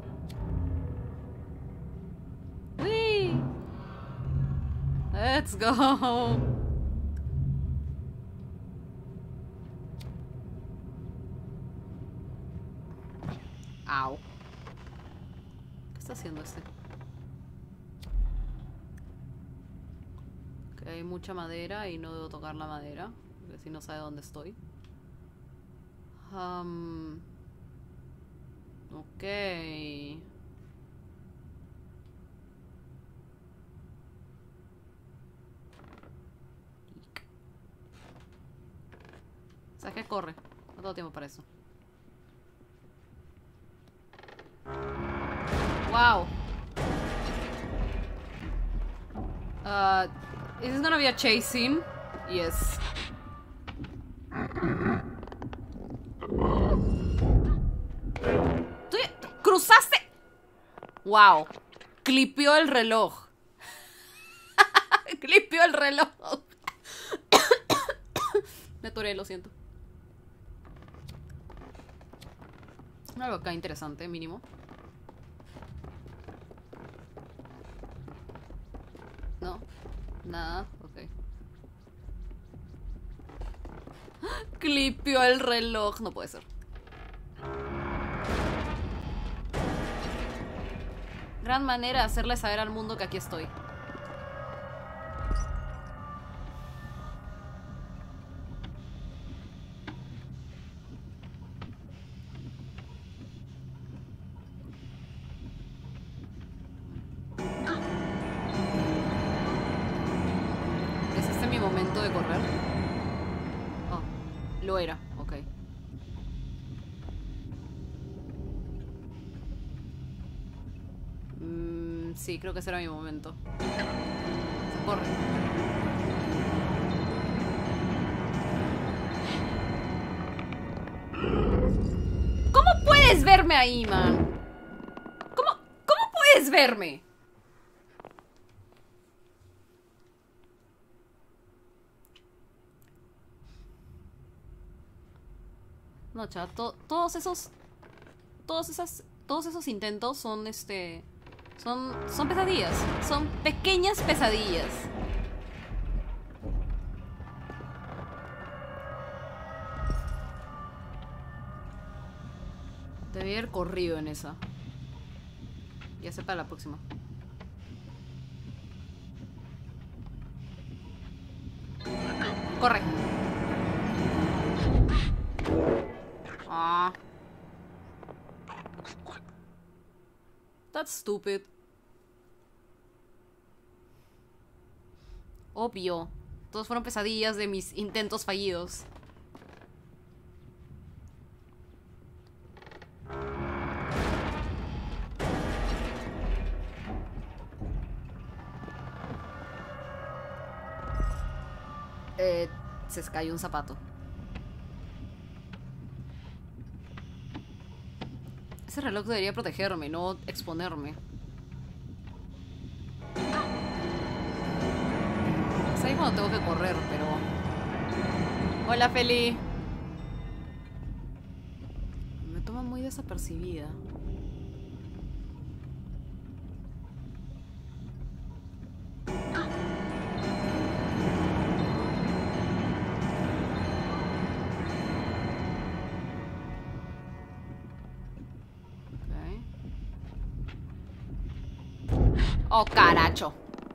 Whee. Let's go. Au. ¿Qué está haciendo este? Que hay mucha madera y no debo tocar la madera, porque si no sabe dónde estoy. Um, ok. ¿Sabes qué? Corre. No tengo tiempo para eso. Wow. Uh, is this gonna be a chase scene? Yes. ¿Tú cruzaste? Wow. Clipió el reloj. Clipió el reloj. Me atoré, lo siento. Algo acá interesante, mínimo. No, nada, ok. Clipió el reloj, no puede ser. Gran manera de hacerle saber al mundo que aquí estoy. ¿Es este mi momento de correr? Oh, lo era, ok. Mm, sí, creo que ese era mi momento. Se corre. ¿Cómo puedes verme ahí, man? ¿Cómo, cómo puedes verme? No, chat, to todos esos... Todos esas... Todos esos intentos son, este... Son... Son pesadillas. Son pequeñas pesadillas. Debí haber corrido en esa. Ya sé para la próxima. Corre. Ah. That's stupid. Obvio. Todos fueron pesadillas de mis intentos fallidos. Eh, se cayó un zapato. Ese reloj debería protegerme, no exponerme. Es ahí cuando tengo que correr, pero... Hola, Feli. Me toma muy desapercibida. Oh, caracho.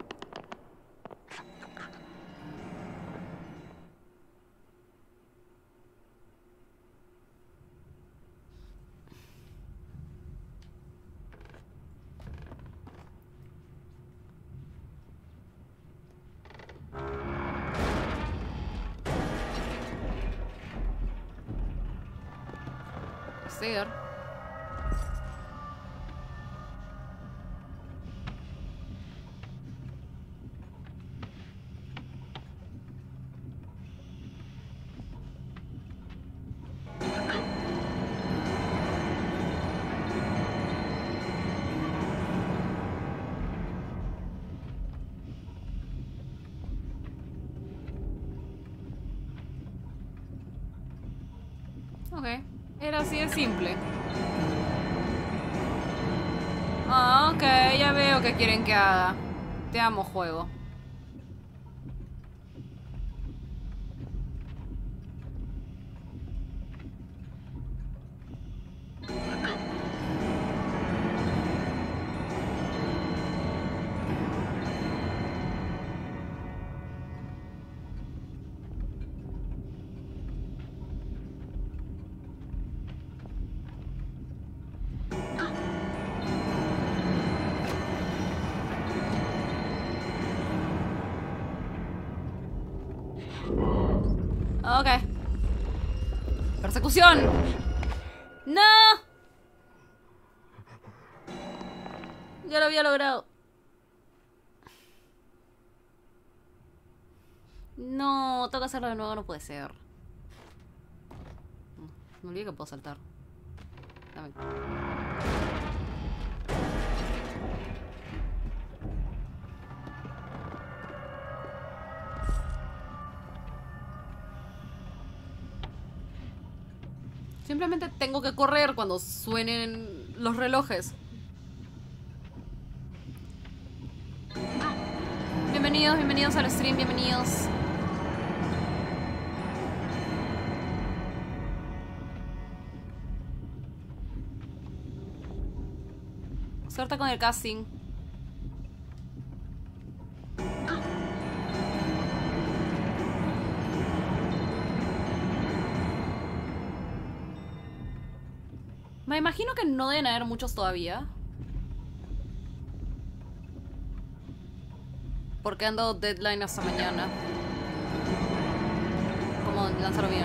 Ser. Ok, era así de simple. Ah, ok, ya veo que quieren que haga. Te amo, juego. Ok. ¡Persecución! ¡No! Ya lo había logrado. No, tengo que hacerlo de nuevo, no puede ser. Me olvidé que puedo saltar. Dame. Simplemente tengo que correr cuando suenen los relojes. Bienvenidos, bienvenidos al stream, bienvenidos. Suerte con el casting. Me imagino que no deben haber muchos todavía. Porque han dado deadline hasta mañana. Como lanzarlo bien.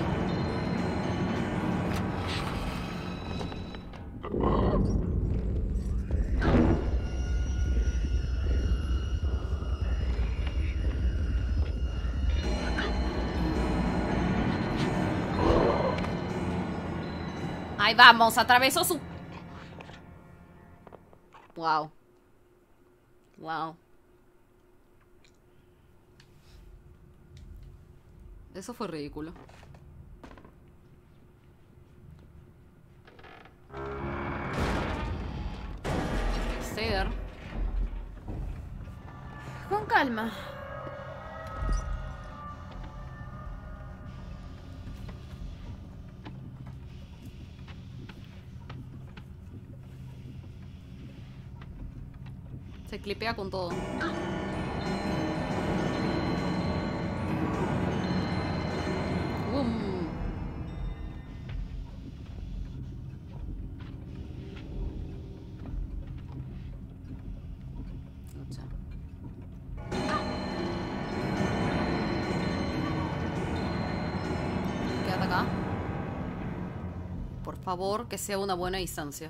Ahí vamos, atravesó su... Wow. Wow. Eso fue ridículo. Ceder. Con calma. Se clipea con todo. Boom. Lucha. Quédate acá. Por favor, que sea una buena distancia.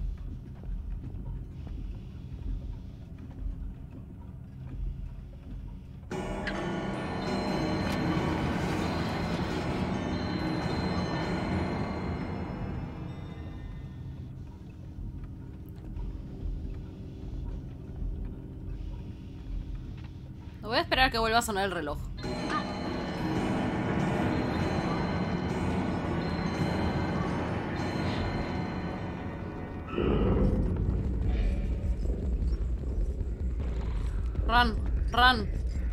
Voy a esperar a que vuelva a sonar el reloj. Run, run.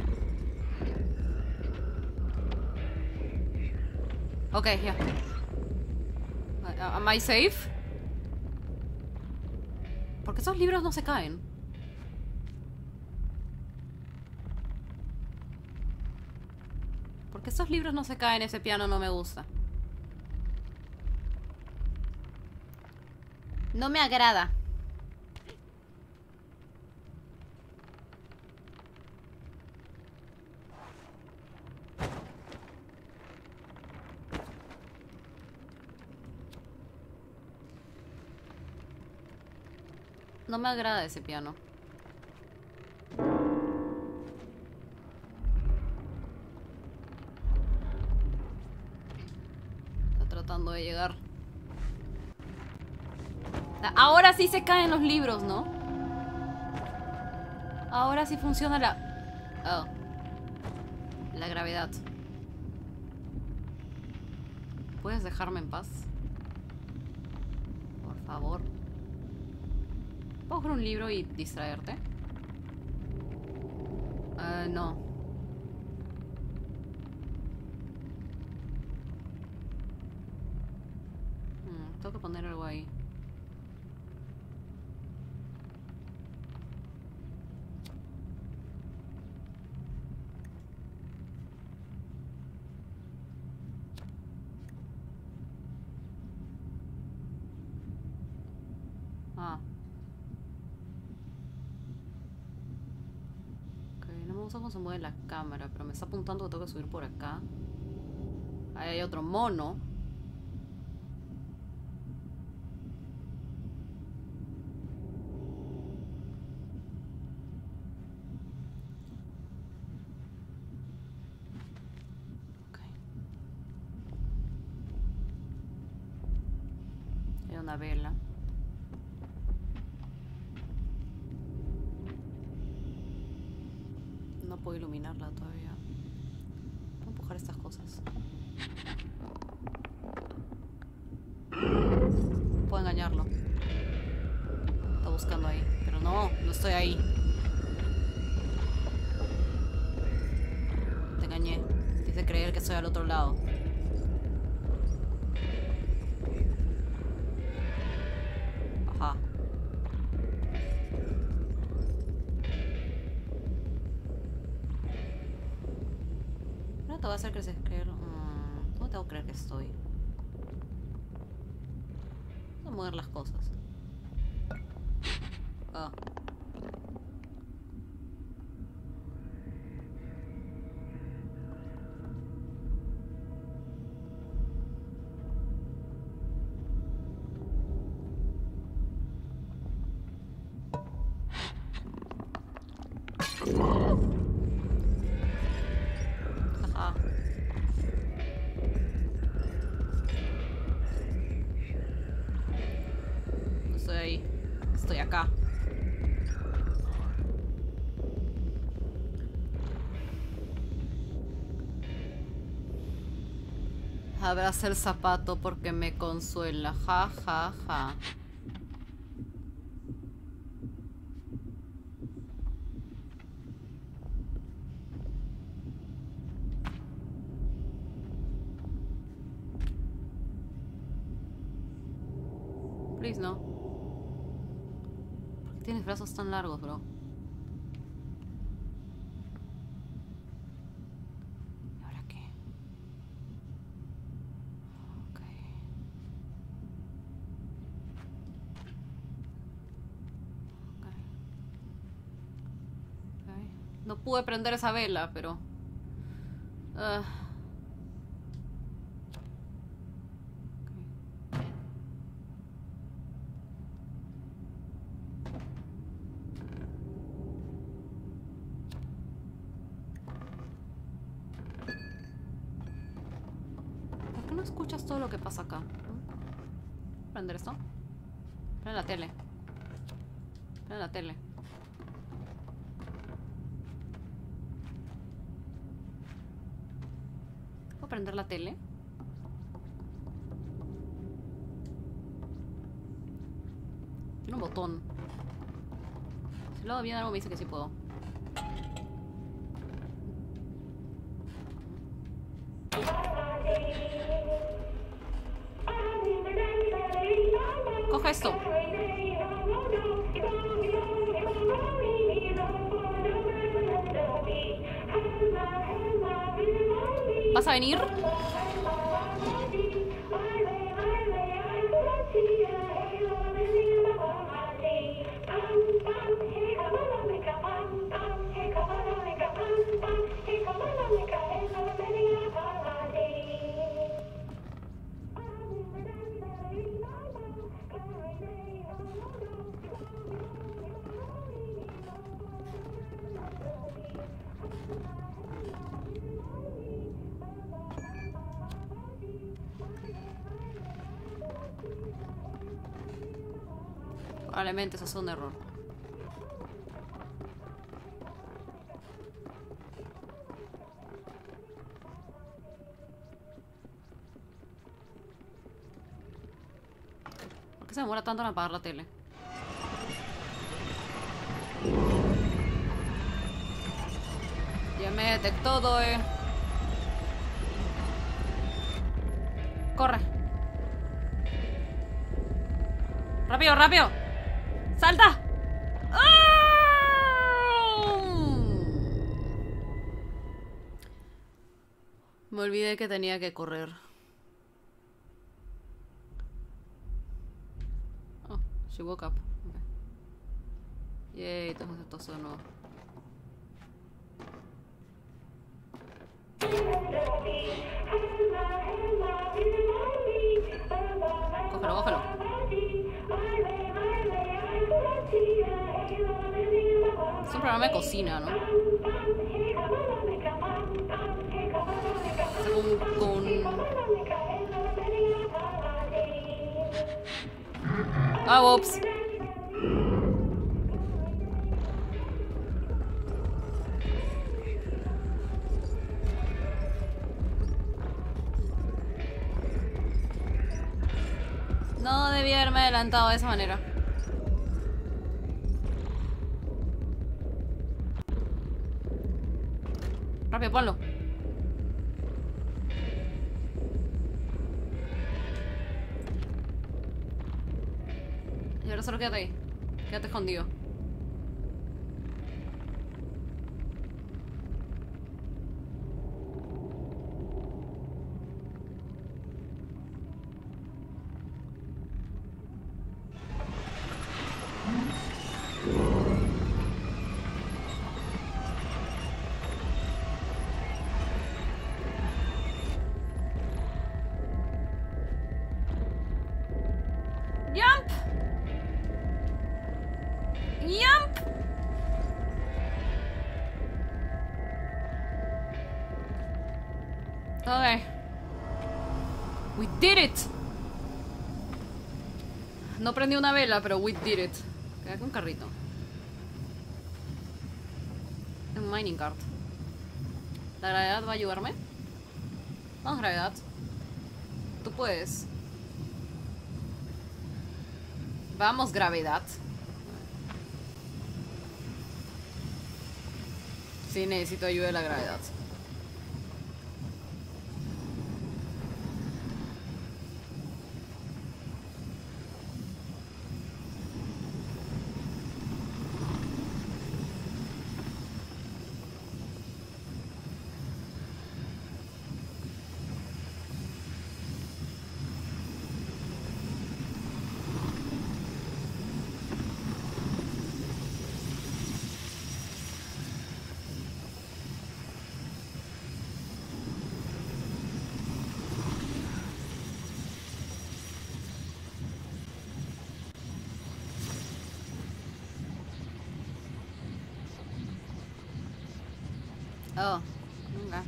Okay, yeah. Uh, am I safe? ¿Por qué esos libros no se caen? Porque esos libros no se caen, ese piano no me gusta. No me agrada. No me agrada ese piano. Tratando de llegar. Ahora sí se caen los libros, ¿no? Ahora sí funciona la... Oh. La gravedad. ¿Puedes dejarme en paz? Por favor. ¿Puedo coger un libro y distraerte? Uh, no. Hmm, tengo que poner algo ahí. Ah. Ok, no me gusta cómo se mueve la cámara, pero me está apuntando que tengo que subir por acá. Ahí hay otro mono. Hay una vela. No puedo iluminarla todavía. Voy a empujar estas cosas. Puedo engañarlo. Está buscando ahí. Pero no, no estoy ahí. Te engañé. Te hice creer que estoy al otro lado. Ajá. No te voy a hacer crecer. Creer. Mm, ¿Cómo tengo que creer que estoy? Voy a mover las cosas. Ah. Ajá. No estoy ahí. Estoy acá. Abraza el zapato porque me consuela. Ja, ja, ja. Please, no. ¿Por qué tienes brazos tan largos, bro? ¿Y ahora qué? Ok. Ok. Ok. No pude prender esa vela, pero... Uh. ¿Por qué no escuchas todo lo que pasa acá? ¿Prender esto? Prende la tele. Prende la tele. ¿Puedo prender la tele? Tiene un botón. Si lo hago bien, algo me dice que sí puedo. Coge esto. ¿Vas a venir? Probablemente eso sea un error. ¿Por qué se demora tanto en apagar la tele? Ya me detectó, Doe. Corre. Rápido, rápido. ¡Salta! Me olvidé que tenía que correr. Oh, she woke up. Okay. Yay, entonces esto sonó. Cógelo, cógelo. Es un programa de cocina, ¿no? Con... con... Ah, ups. No debía haberme adelantado de esa manera. Rápido, ponlo. Y ahora solo quédate ahí. Quédate escondido. Jump. Jump. Okay. We did it. No prendí una vela, pero we did it. Queda con un carrito. Un mining cart. ¿La gravedad va a ayudarme? Vamos, gravedad. Tú puedes. Vamos, gravedad. Sí, necesito ayuda de la gravedad. Oh, venga.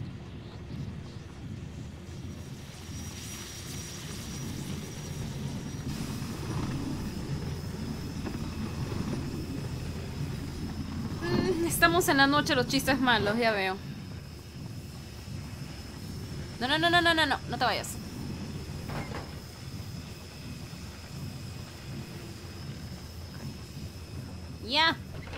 Mm, estamos en la noche, los chistes malos, ya veo. No, no, no, no, no, no, no, no te vayas. Ya. Yeah.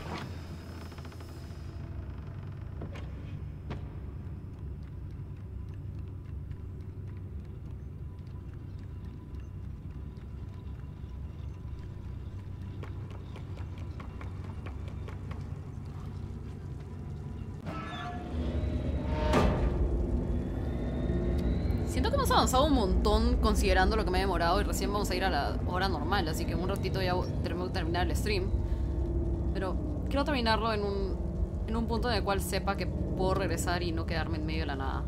Siento que hemos avanzado un montón considerando lo que me he demorado y recién vamos a ir a la hora normal, así que en un ratito ya tenemos que terminar el stream. Pero quiero terminarlo en un, en un punto en el cual sepa que puedo regresar y no quedarme en medio de la nada.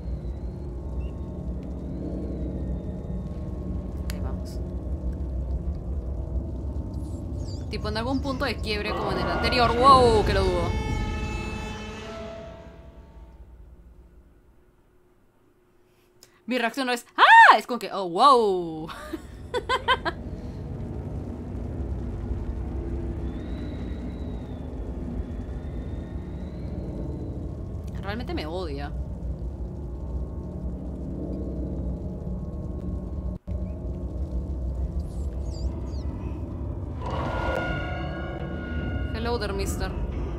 Ok, vamos. Tipo en algún punto de quiebre como en el anterior. ¡Wow! Que lo dudo. Mi reacción no es ¡ah! Es como que ¡oh, wow! Realmente me odia. Hello there, mister.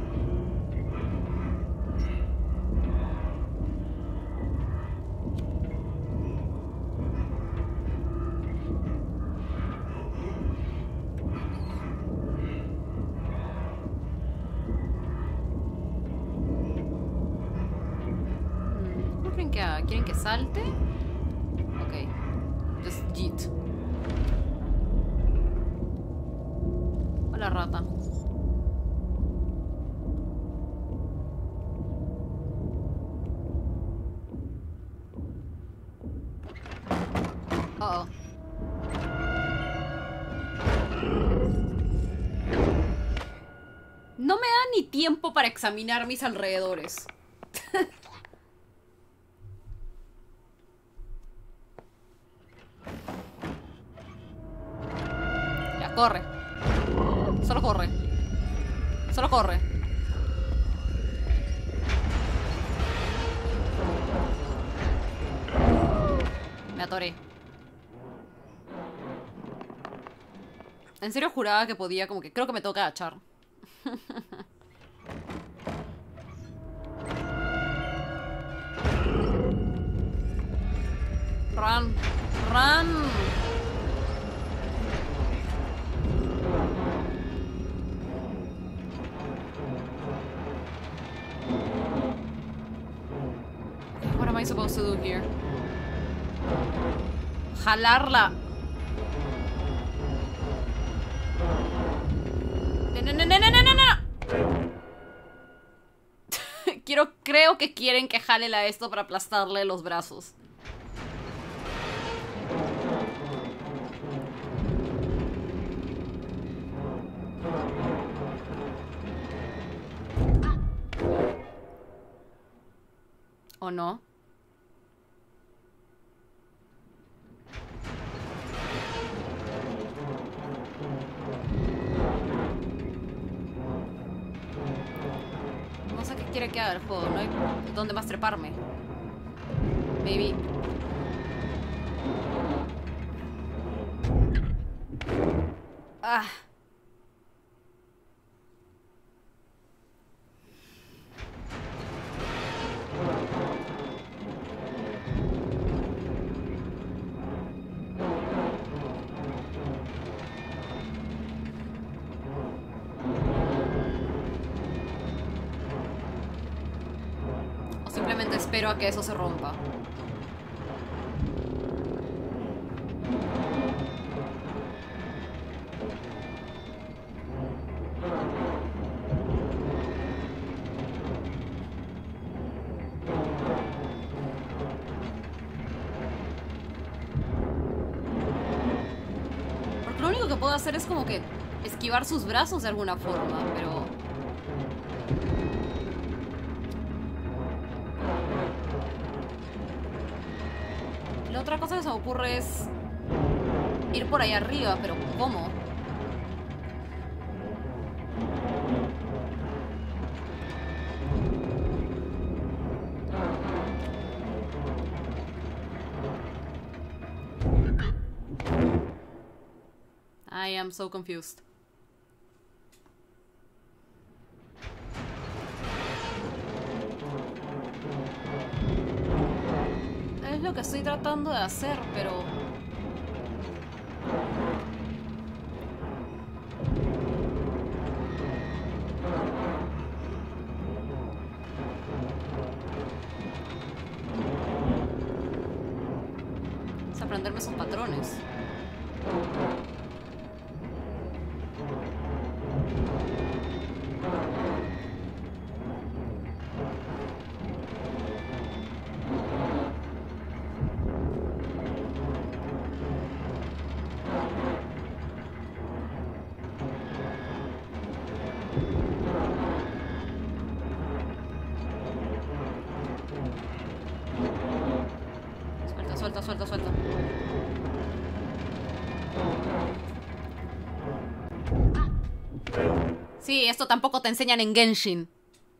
¿Quieren que salte? Ok. Just yeet. Hola, rata. Uh oh. No me da ni tiempo para examinar mis alrededores. Corre. Solo corre. Solo corre. Me atoré. En serio juraba que podía, como que creo que me toca agachar. Run. Run. What am I supposed to do here? Jalarla. No, no, no, no, no, no, no. Quiero, creo que quieren que jale a esto para aplastarle los brazos. ¿O no? No sé qué quiere que haga el juego. No hay dónde más treparme. Maybe. Ah. Simplemente espero a que eso se rompa. Porque lo único que puedo hacer es como que esquivar sus brazos de alguna forma, pero... La otra cosa que se me ocurre es ir por ahí arriba, pero ¿cómo? I am so confused. Es lo que estoy tratando de hacer, pero... es aprenderme esos patrones. Suelta, suelta, suelta. Sí, esto tampoco te enseñan en Genshin.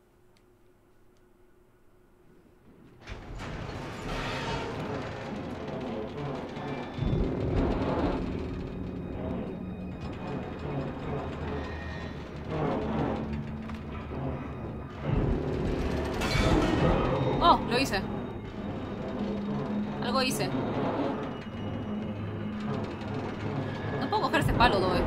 Oh, lo hice. Algo hice. No puedo coger ese palo, Doe.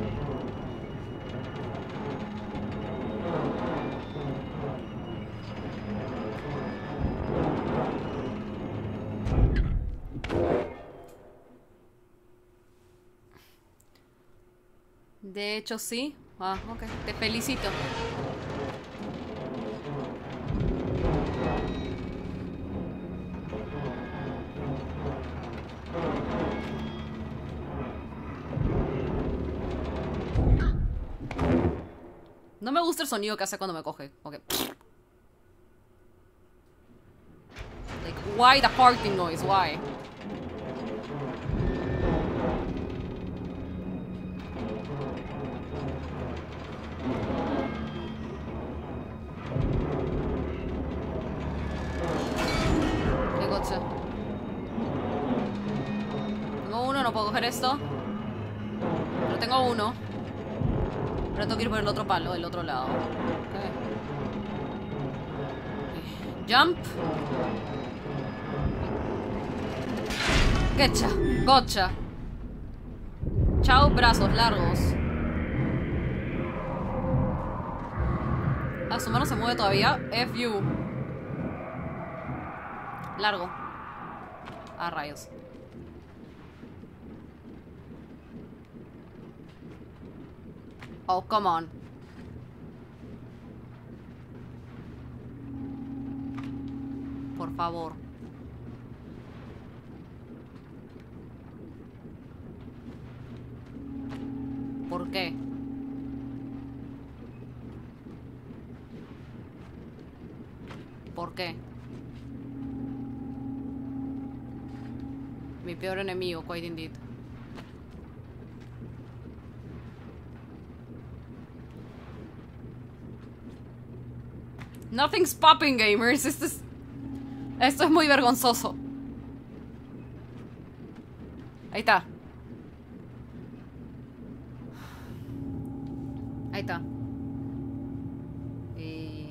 De hecho, sí. Ah, ok. Te felicito. No me gusta el sonido que hace cuando me coge. Okay. Like, why the farting noise? Why? Gotcha. Tengo uno, no puedo coger esto. Pero tengo uno. Ahora tengo que ir por el otro palo, el otro lado. Okay. Okay. Jump. Quecha. Gotcha. Chao, brazos largos. Ah, su mano se mueve todavía. F you. Largo. Ah, rayos. Oh, come on. Por favor. ¿Por qué? ¿Por qué? Mi peor enemigo, quite indeed. Nothing's popping, gamers. Esto es... Esto es muy vergonzoso. Ahí está. Ahí está. Y...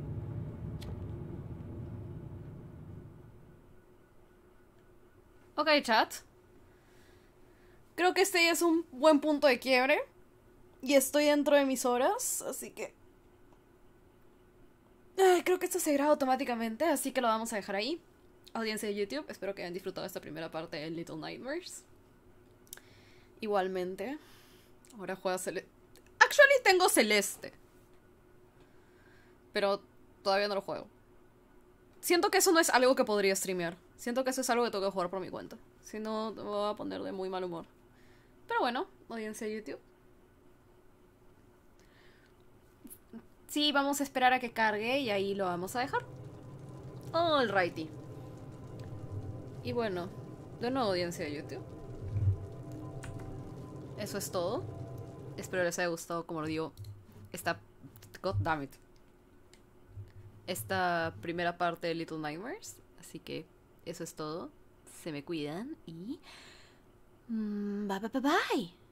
Ok, chat. Creo que este es un buen punto de quiebre. Y estoy dentro de mis horas, así que... Ay, creo que esto se graba automáticamente, así que lo vamos a dejar ahí. Audiencia de YouTube, espero que hayan disfrutado esta primera parte de Little Nightmares. Igualmente. Ahora juega Celeste. Actually tengo Celeste. Pero todavía no lo juego. Siento que eso no es algo que podría streamear. Siento que eso es algo que tengo que jugar por mi cuenta. Si no, me voy a poner de muy mal humor. Pero bueno, audiencia de YouTube. Sí, vamos a esperar a que cargue y ahí lo vamos a dejar. Alrighty. Y bueno, de nuevo audiencia de YouTube. Eso es todo. Espero les haya gustado, como lo digo, esta... God damn it. Esta primera parte de Little Nightmares. Así que eso es todo. Se me cuidan y... Bye bye bye bye.